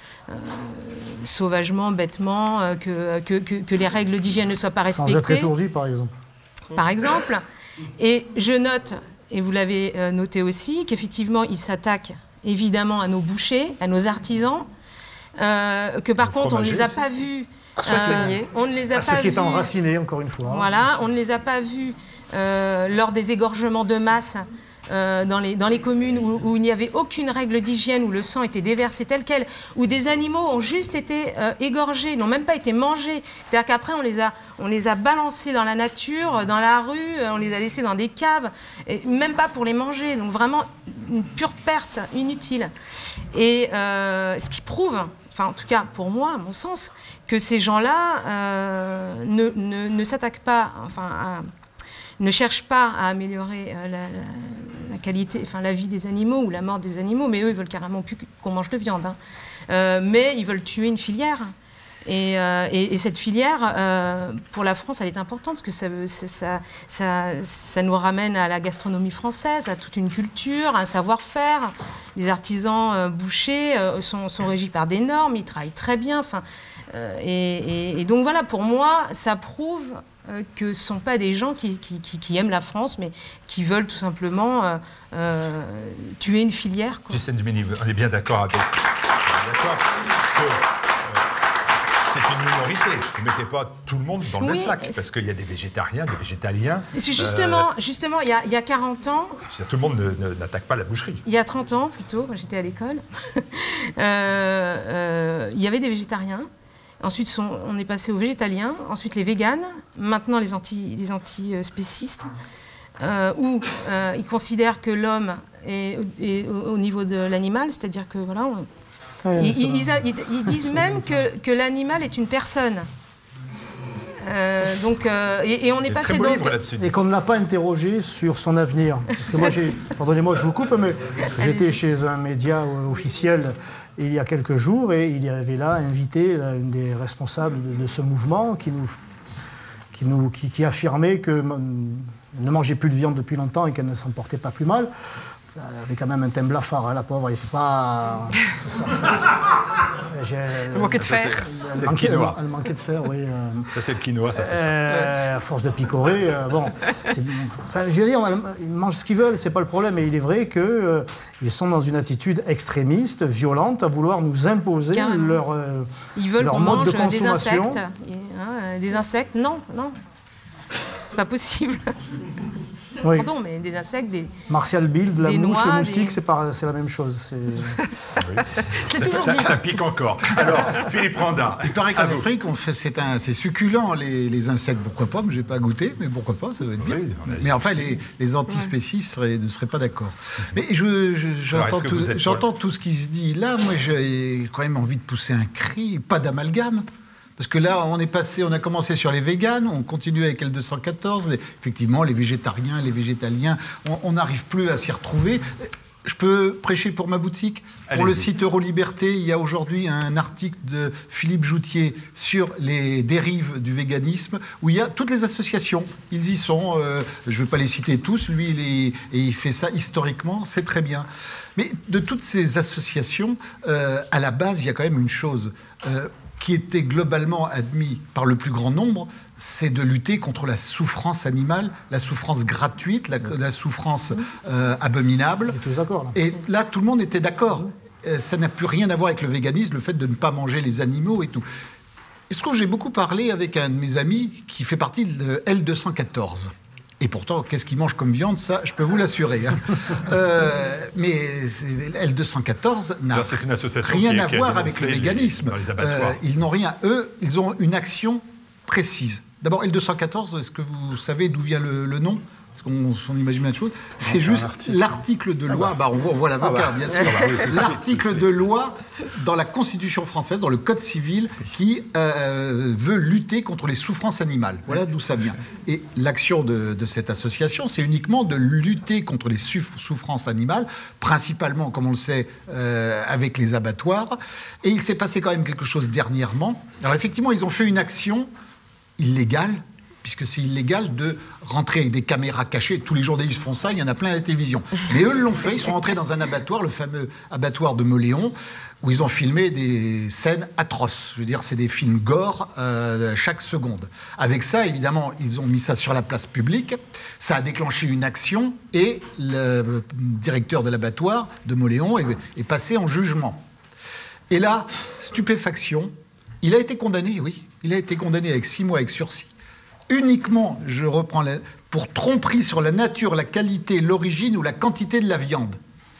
sauvagement, bêtement, que les règles d'hygiène ne soient pas respectées. Sans être étourdi, par exemple. Par exemple. Et je note, et vous l'avez noté aussi, qu'effectivement, ils s'attaquent évidemment à nos bouchers, à nos artisans, que par contre, on ne les a pas vus. On ne les a pas ceux qui étaient enracinés, encore une fois. Voilà, on ne les a pas vus lors des égorgements de masse dans les communes où il n'y avait aucune règle d'hygiène, où le sang était déversé tel quel, où des animaux ont juste été égorgés, n'ont même pas été mangés. C'est-à-dire qu'après, on les a balancés dans la nature, dans la rue, on les a laissés dans des caves, et même pas pour les manger. Donc vraiment, une pure perte inutile. Et ce qui prouve, enfin en tout cas pour moi, à mon sens, que ces gens-là ne s'attaquent pas, ne cherchent pas à améliorer la qualité, enfin la vie des animaux ou la mort des animaux, mais eux, ils veulent carrément plus qu'on mange de viande. Mais ils veulent tuer une filière. Et cette filière, pour la France, elle est importante parce que ça nous ramène à la gastronomie française, à toute une culture, un savoir-faire. Les artisans bouchers sont régis par des normes, ils travaillent très bien. Et donc voilà, pour moi, ça prouve que ce ne sont pas des gens qui aiment la France, mais qui veulent tout simplement tuer une filière. Ghislaine Duménil, on est bien d'accord avec... c'est une minorité. Vous ne mettez pas tout le monde dans le même sac, parce qu'il y a des végétariens, des végétaliens. Justement, il y a 40 ans... Tout le monde n'attaque pas la boucherie. Il y a 30 ans, plutôt, quand j'étais à l'école, il y avait des végétariens. Ensuite, on est passé aux végétaliens, ensuite les véganes, maintenant les anti-spécistes, où ils considèrent que l'homme est au niveau de l'animal, c'est-à-dire que voilà, ils disent même que l'animal est une personne. Et on est passé donc... Et qu'on ne l'a pas interrogé sur son avenir. Parce que moi, pardonnez-moi, je vous coupe, mais j'étais chez un média officiel il y a quelques jours et il y avait là invité une des responsables de ce mouvement qui affirmait qu'elle ne mangeait plus de viande depuis longtemps et qu'elle ne s'en portait pas plus mal. Elle avait quand même un thème blafard, hein, la pauvre, elle n'était pas... Elle manquait de fer. C'est le quinoa. Elle manquait de fer, oui. Ça, c'est le quinoa, ça fait ça. À force de picorer, je veux dire, ils mangent ce qu'ils veulent, c'est pas le problème. Mais il est vrai qu'ils sont dans une attitude extrémiste, violente, à vouloir nous imposer leur mode de consommation. Des insectes, non. C'est pas possible. Oui. Pardon, mais des insectes, Martial Bild, la mouche, noix, le moustique, c'est la même chose. Ça pique encore. Alors, Philippe Randa. Il paraît qu'en Afrique, c'est succulent, les insectes. Pourquoi pas? Je n'ai pas goûté, mais pourquoi pas? Ça doit être bien. Oui, mais enfin, les antispécistes ne seraient pas d'accord. Mais j'entends tout ce qui se dit. Là, moi, j'ai quand même envie de pousser un cri. Pas d'amalgame. Parce que là, on a commencé sur les véganes, on continue avec L214, effectivement, les végétariens, les végétaliens, on n'arrive plus à s'y retrouver. Je peux prêcher pour ma boutique. Pour le site Euroliberté, il y a aujourd'hui un article de Philippe Joutier sur les dérives du véganisme, où il y a toutes les associations. Ils y sont, je ne vais pas les citer tous, lui, il fait ça historiquement, c'est très bien. Mais de toutes ces associations, à la base, il y a quand même une chose... qui était globalement admis par le plus grand nombre, c'est de lutter contre la souffrance animale, la souffrance gratuite, la souffrance abominable. On est tous d'accord, là. Et là, tout le monde était d'accord. Ça n'a plus rien à voir avec le véganisme, le fait de ne pas manger les animaux et tout. Il se trouve que j'ai beaucoup parlé avec un de mes amis qui fait partie de L214. Et pourtant, qu'est-ce qu'ils mangent comme viande, ça, je peux vous l'assurer. Hein. Mais L214 n'a rien à voir avec le véganisme. Ils n'ont rien. Eux, ils ont une action précise. D'abord, L214, est-ce que vous savez d'où vient le nom ? Parce qu'on imagine une chose. C'est juste l'article de loi. On voit l'avocat, bien sûr. L'article de loi dans la Constitution française, dans le Code civil, qui veut lutter contre les souffrances animales. Voilà d'où ça vient. Et l'action de cette association, c'est uniquement de lutter contre les souffrances animales, principalement, comme on le sait, avec les abattoirs. Et il s'est passé quand même quelque chose dernièrement. Alors effectivement, ils ont fait une action illégale, puisque c'est illégal de rentrer avec des caméras cachées. Tous les journalistes font ça, il y en a plein à la télévision. Mais eux l'ont fait, ils sont entrés dans un abattoir, le fameux abattoir de Mauléon, où ils ont filmé des scènes atroces. Je veux dire, c'est des films gore chaque seconde. Avec ça, évidemment, ils ont mis ça sur la place publique. Ça a déclenché une action et le directeur de l'abattoir de Mauléon est passé en jugement. Et là, stupéfaction, il a été condamné, oui. Il a été condamné avec 6 mois avec sursis. Uniquement, je reprends, pour tromperie sur la nature, la qualité, l'origine ou la quantité de la viande.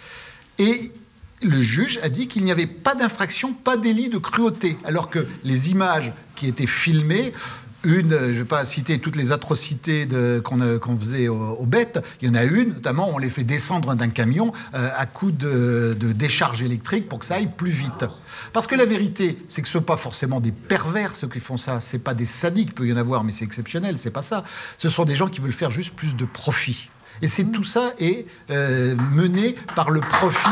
Et le juge a dit qu'il n'y avait pas d'infraction, pas délit de cruauté, alors que les images qui étaient filmées, je ne vais pas citer toutes les atrocités qu'on faisait aux bêtes, il y en a une, notamment, on les fait descendre d'un camion à coup de décharge électrique pour que ça aille plus vite. Parce que la vérité, c'est que ce ne sont pas forcément des pervers ceux qui font ça, ce n'est pas des sadiques, il peut y en avoir, mais c'est exceptionnel, c'est pas ça. Ce sont des gens qui veulent faire juste plus de profit. Et tout ça est mené par le profit.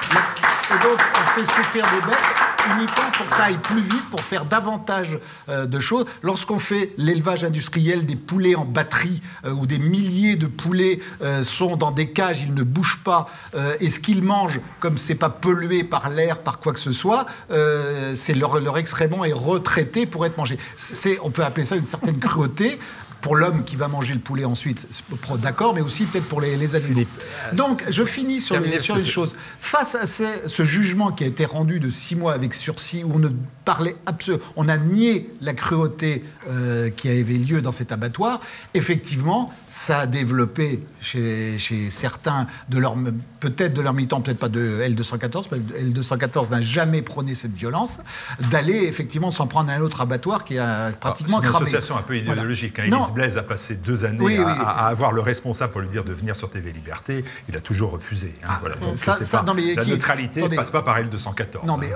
Et donc, on fait souffrir des bêtes uniquement pour que ça aille plus vite, pour faire davantage de choses. Lorsqu'on fait l'élevage industriel des poulets en batterie, où des milliers de poulets sont dans des cages, ils ne bougent pas, et ce qu'ils mangent, comme c'est pas pollué par l'air, par quoi que ce soit, c'est leur excrément est retraité pour être mangé. On peut appeler ça une certaine cruauté. Pour l'homme qui va manger le poulet ensuite, d'accord, mais aussi peut-être pour les animaux. Donc, je finis sur les choses. Face à ce jugement qui a été rendu de 6 mois avec sursis, où on ne parlait absolument. On a nié la cruauté qui avait lieu dans cet abattoir. Effectivement, ça a développé chez certains, peut-être de leur militant, peut-être pas de L214, parce que L214 n'a jamais prôné cette violence, d'aller effectivement s'en prendre à un autre abattoir qui a pratiquement cramé. C'est une association un peu idéologique. Voilà. Élise Blaise a passé 2 années à avoir le responsable pour lui dire de venir sur TV Liberté. Il a toujours refusé. Voilà. Donc, la neutralité ne passe pas par L214. Non, mais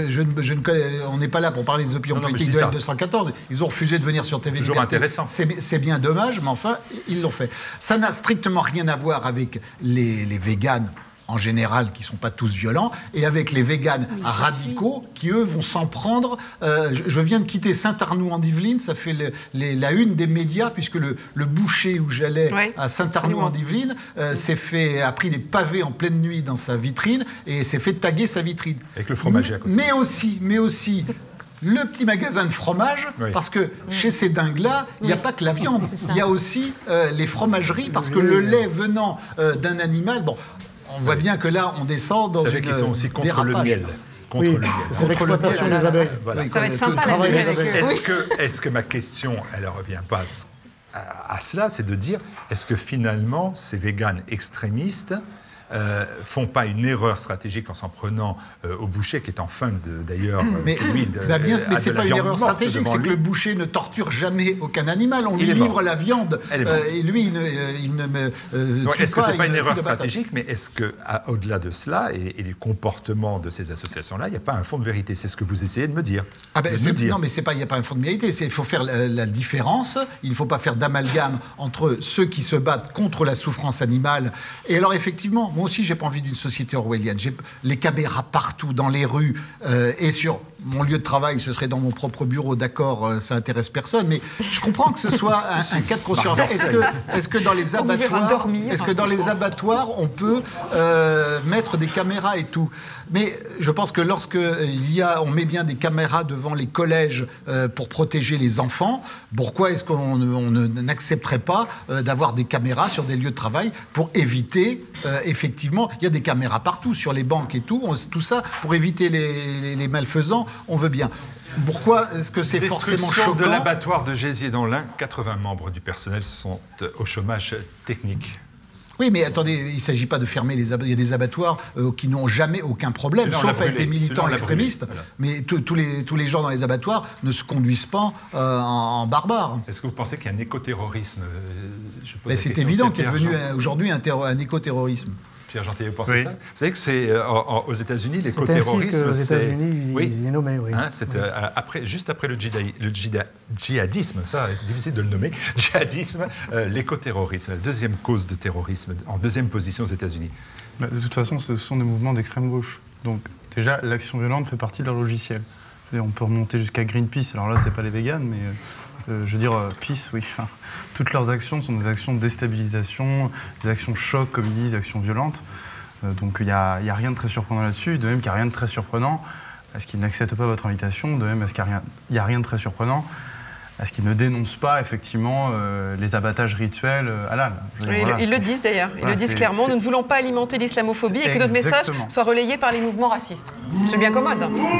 on n'est pas là pour parler des opinions politiques de L214. Ils ont refusé de venir sur TV Liberté. Toujours intéressant. C'est bien dommage, mais enfin, ils l'ont fait. Ça n'a strictement rien à voir avec les véganes en général, qui ne sont pas tous violents, et avec les véganes radicaux, qui, eux, vont s'en prendre. Je viens de quitter Saint-Arnoux-en-Yvelines, ça fait la une des médias, puisque le boucher où j'allais à Saint-Arnoux-en-Yvelines a pris des pavés en pleine nuit dans sa vitrine, et s'est fait taguer sa vitrine. Avec le fromager à côté. Mais aussi le petit magasin de fromage, parce que chez ces dingues-là, il n'y a pas que la viande, il y a aussi les fromageries, parce que le lait venant d'un animal... Bon, on voit bien que là, on descend dans une qu'ils sont aussi contre dérapage. le miel. C'est l'exploitation des abeilles. Voilà. Ça va être sympa la vie avec eux. Est-ce que ma question, elle ne revient pas à cela, c'est de dire, est-ce que finalement, ces véganes extrémistes font pas une erreur stratégique en s'en prenant au boucher, qui est en fin d'ailleurs... Mais c'est pas une erreur stratégique, c'est que le boucher ne torture jamais aucun animal. On lui livre la viande, et lui, il ne me donc, est-ce que c'est pas une erreur stratégique, mais est-ce qu'au-delà de cela, et les comportements de ces associations-là, il n'y a pas un fond de vérité? C'est ce que vous essayez de me dire. Non, mais il n'y a pas un fond de vérité. Il faut faire la différence. Il ne faut pas faire d'amalgame entre ceux qui se battent contre la souffrance animale. Et alors, effectivement, moi aussi, j'ai pas envie d'une société orwellienne. J'ai les caméras partout, dans les rues, et sur mon lieu de travail, ce serait dans mon propre bureau, d'accord, ça intéresse personne, mais je comprends que ce soit un cas de conscience. Est-ce que dans les abattoirs, on peut mettre des caméras et tout? Mais je pense que on met bien des caméras devant les collèges pour protéger les enfants, pourquoi est-ce qu'on n'accepterait pas d'avoir des caméras sur des lieux de travail pour éviter, effectivement, il y a des caméras partout, sur les banques et tout ça, pour éviter les malfaisants, on veut bien. Pourquoi est-ce que c'est forcément choquant? De l'abattoir de Gézier dans l'Ain, 80 membres du personnel sont au chômage technique. Oui, mais attendez, il ne s'agit pas de fermer les abattoirs. Il y a des abattoirs qui n'ont jamais aucun problème, sauf avec des militants extrémistes. Voilà. Mais tous les gens dans les abattoirs ne se conduisent pas en barbares. Est-ce que vous pensez qu'il y a un écoterrorisme? C'est évident qu'il est devenu aujourd'hui un écoterrorisme. Pierre Gentil, vous pensez ça? Vous savez que c'est aux États-Unis, l'écoterrorisme. Aux États-Unis, il est nommé, oui. C'est juste après le djihadisme, ça, c'est difficile de le nommer, djihadisme, l'écoterrorisme, la deuxième cause de terrorisme, en deuxième position aux États-Unis. De toute façon, ce sont des mouvements d'extrême gauche. Donc, déjà, l'action violente fait partie de leur logiciel. On peut remonter jusqu'à Greenpeace. Alors là, c'est pas les véganes, mais je veux dire, Peace, oui. Toutes leurs actions sont des actions de déstabilisation, des actions choc, comme ils disent, des actions violentes. Donc il n'y a rien de très surprenant là-dessus. De même qu'il n'y a rien de très surprenant à ce qu'ils n'acceptent pas votre invitation. De même à ce qu'il n'y a rien de très surprenant à ce qu'ils ne dénoncent pas, effectivement, les abattages rituels halal. Ils le disent d'ailleurs. Ils le disent clairement. Nous ne voulons pas alimenter l'islamophobie et que notre message soit relayé par les mouvements racistes. C'est bien commode.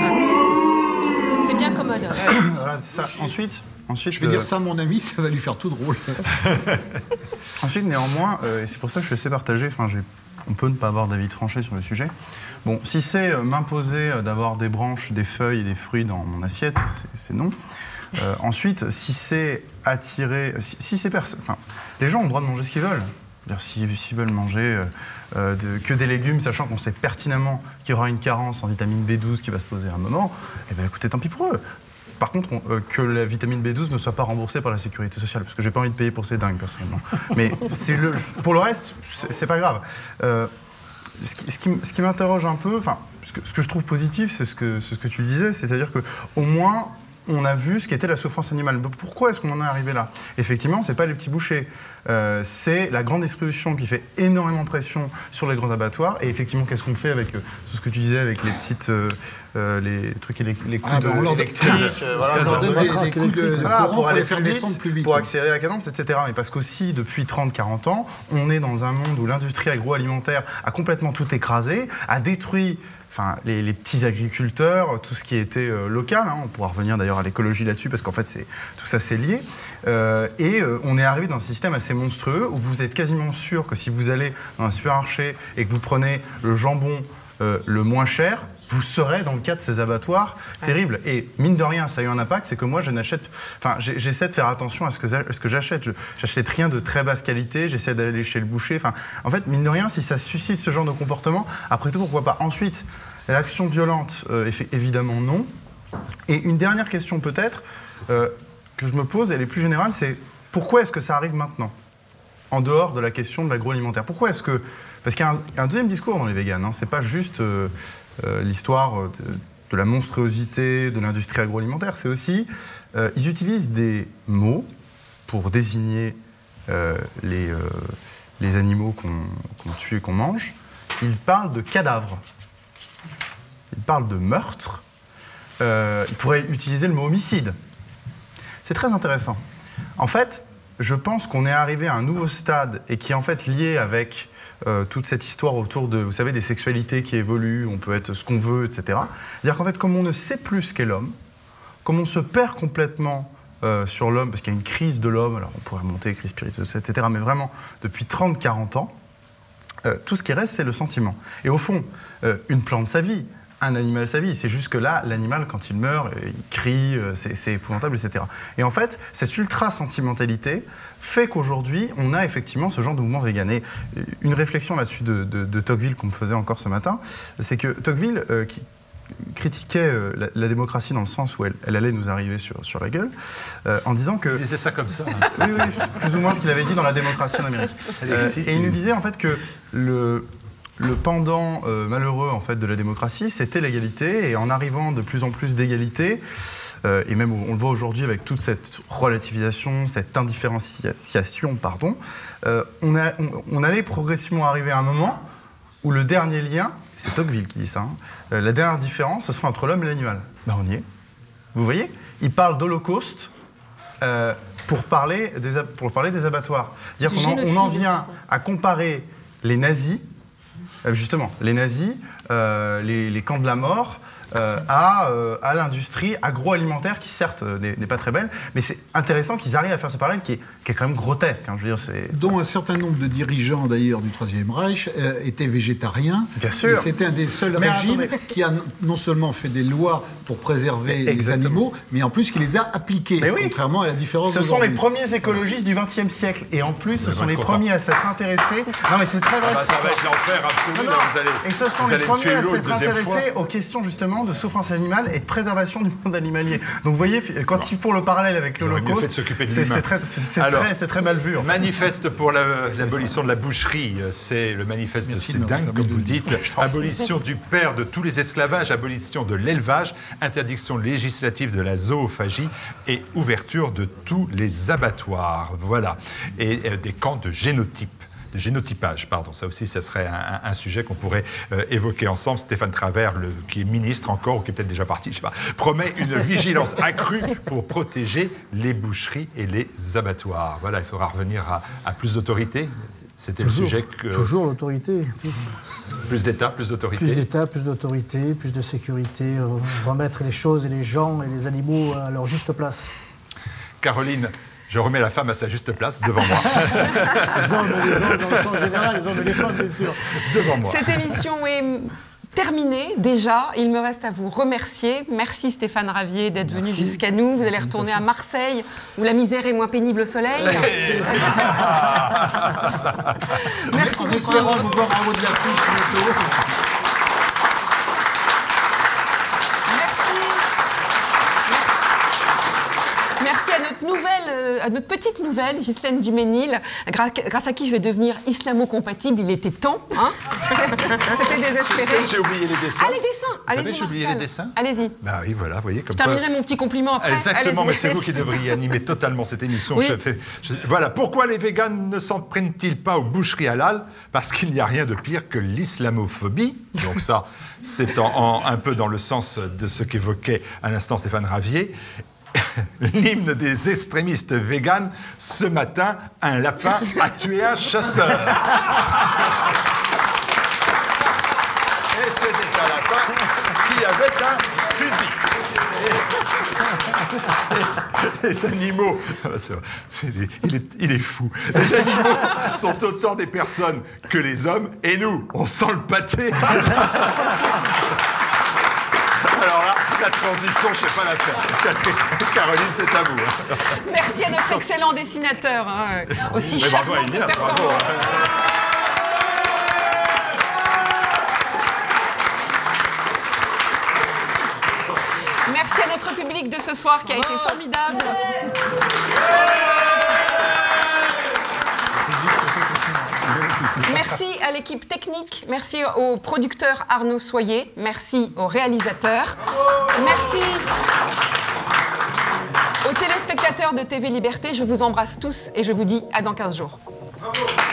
C'est bien commode. Voilà, ça. Ensuite, je vais dire ça à mon ami, ça va lui faire tout drôle. Ensuite, néanmoins, et c'est pour ça que je suis assez partagé, on peut ne pas avoir d'avis tranché sur le sujet. Bon, si c'est m'imposer d'avoir des branches, des feuilles et des fruits dans mon assiette, c'est non. Ensuite, si c'est attirer... les gens ont le droit de manger ce qu'ils veulent. S'ils veulent manger que des légumes, sachant qu'on sait pertinemment qu'il y aura une carence en vitamine B12 qui va se poser à un moment, eh bien écoutez, tant pis pour eux. Par contre, que la vitamine B12 ne soit pas remboursée par la sécurité sociale, parce que j'ai pas envie de payer pour ces dingues, personnellement. Mais pour le reste, c'est pas grave. Ce qui m'interroge un peu, ce que je trouve positif, c'est ce que tu disais, c'est-à-dire qu'au moins, on a vu ce qu'était la souffrance animale. Pourquoi est-ce qu'on en est arrivé là? Effectivement, c'est pas les petits bouchers. C'est la grande distribution qui fait énormément pression sur les grands abattoirs. Et effectivement, qu'est-ce qu'on fait avec tout ce que tu disais, avec les petites... les trucs, les coups électriques. On leur donne des coups de courant pour les faire descendre plus vite. Pour accélérer la cadence, etc. Mais parce qu'aussi, depuis 30-40 ans, on est dans un monde où l'industrie agroalimentaire a complètement tout écrasé, a détruit les petits agriculteurs, tout ce qui était local. On pourra revenir d'ailleurs à l'écologie là-dessus, parce qu'en fait, tout ça, c'est lié. On est arrivé dans un système assez monstrueux où vous êtes quasiment sûr que si vous allez dans un supermarché et que vous prenez le jambon le moins cher, vous serez dans le cas de ces abattoirs terribles. Et mine de rien, ça a eu un impact, c'est que moi, j'essaie de faire attention à ce que j'achète. J'achète rien de très basse qualité, j'essaie d'aller chez le boucher. En fait, mine de rien, si ça suscite ce genre de comportement, après tout, pourquoi pas? Ensuite, l'action violente, évidemment non. Et une dernière question peut-être, que je me pose, elle est plus générale, c'est pourquoi est-ce que ça arrive maintenant? En dehors de la question de l'agroalimentaire. Pourquoi est-ce que... Parce qu'il y a un deuxième discours dans les véganes, c'est pas juste... l'histoire de la monstruosité de l'industrie agroalimentaire, c'est aussi, ils utilisent des mots pour désigner les animaux qu'on tue et qu'on mange. Ils parlent de cadavres, ils parlent de meurtre, ils pourraient utiliser le mot homicide. C'est très intéressant. En fait, je pense qu'on est arrivé à un nouveau stade et qui est en fait lié avec toute cette histoire autour de, vous savez, des sexualités qui évoluent, on peut être ce qu'on veut, etc. C'est-à-dire qu'en fait, comme on ne sait plus ce qu'est l'homme, comme on se perd complètement sur l'homme, parce qu'il y a une crise de l'homme, alors on pourrait remonter, crise spiritueuse, etc., mais vraiment, depuis 30-40 ans, tout ce qui reste, c'est le sentiment. Et au fond, une plante sa vie, un animal sa vie. C'est juste que là, l'animal, quand il meurt, il crie, c'est épouvantable, etc. Et en fait, cette ultra-sentimentalité fait qu'aujourd'hui, on a effectivement ce genre de mouvement vegan. Et une réflexion là-dessus de Tocqueville qu'on me faisait encore ce matin, c'est que Tocqueville, qui critiquait la démocratie dans le sens où elle allait nous arriver sur la gueule, en disant que... Il disait ça comme ça. Oui, plus ou moins ce qu'il avait dit dans La démocratie en Amérique. Et il nous disait en fait que le pendant malheureux en fait, de la démocratie, c'était l'égalité. Et en arrivant de plus en plus d'égalité, et même on le voit aujourd'hui avec toute cette relativisation, cette indifférenciation, pardon, on allait progressivement arriver à un moment où le dernier lien, c'est Tocqueville qui dit ça, la dernière différence, ce sera entre l'homme et l'animal. Ben on y est. Vous voyez? Il parle d'Holocauste pour parler des abattoirs. C'est-à-dire qu'on en vient à comparer les nazis, justement, les nazis, les camps de la mort, à l'industrie agroalimentaire qui certes n'est pas très belle, mais c'est intéressant qu'ils arrivent à faire ce parallèle qui est quand même grotesque. Je veux dire, dont un certain nombre de dirigeants d'ailleurs du Troisième Reich étaient végétariens. Bien sûr. Et c'était un des seuls régimes qui a non seulement fait des lois pour préserver les animaux, mais en plus qui les a appliquées, contrairement à la différence. Ce sont les premiers écologistes du XXe siècle, et en plus ce sont les premiers à s'être intéressés. Non mais c'est très vrai. Ça va être l'enfer absolu. Et ce sont les premiers à s'être intéressés aux questions justement de souffrance animale et de préservation du monde animalier. Donc vous voyez, quand ils font le parallèle avec l'Holocauste, c'est très mal vu. En fait. Manifeste pour l'abolition de la boucherie, c'est le manifeste de Sédan, comme vous dites. Abolition du père de tous les esclavages, abolition de l'élevage, interdiction législative de la zoophagie et ouverture de tous les abattoirs. Voilà. Et des camps de génotypage, pardon. Ça aussi, ça serait un sujet qu'on pourrait évoquer ensemble. Stéphane Travert, qui est ministre encore, ou qui est peut-être déjà parti, je sais pas, promet une vigilance accrue pour protéger les boucheries et les abattoirs. Voilà, il faudra revenir à plus d'autorité. C'était le sujet que... Toujours l'autorité. Plus d'État, plus d'autorité. Plus d'État, plus d'autorité, plus de sécurité, remettre les choses et les gens et les animaux à leur juste place. Caroline, je remets la femme à sa juste place devant moi. Les hommes et les gens dans le sens général, les hommes et les femmes, bien sûr. Devant moi. Cette émission est terminée déjà. Il me reste à vous remercier. Merci Stéphane Ravier d'être venu jusqu'à nous. Vous allez retourner à Marseille, où la misère est moins pénible au soleil. Merci. En espérant vous voir en haut de l'affiche bientôt. Merci à notre petite nouvelle, Ghislaine Duménil, grâce à qui je vais devenir islamo-compatible. Il était temps, hein. C'était désespéré. J'ai oublié les dessins. Ah, les dessins. Allez-y, j'ai oublié les dessins. Allez-y. Bah oui, voilà, vous voyez comme je terminerai mon petit compliment après. Exactement, mais c'est vous qui devriez animer totalement cette émission. Oui. Voilà, pourquoi les véganes ne s'en prennent-ils pas aux boucheries halal? Parce qu'il n'y a rien de pire que l'islamophobie. Donc ça, c'est un peu dans le sens de ce qu'évoquait à l'instant Stéphane Ravier. L'hymne des extrémistes véganes, ce matin, un lapin a tué un chasseur. Et c'était un lapin qui avait un fusil. Les animaux, il est fou. Les animaux sont autant des personnes que les hommes, et nous, on sent le pâté. Alors là, la transition, je ne sais pas la faire. Caroline, c'est à vous. Merci à notre excellent dessinateur, aussi charmant que performant. Merci à notre public de ce soir qui a été formidable. Merci à l'équipe technique, merci au producteur Arnaud Soyer, merci aux réalisateurs, merci aux téléspectateurs de TV Liberté. Je vous embrasse tous et je vous dis à dans 15 jours. Bravo.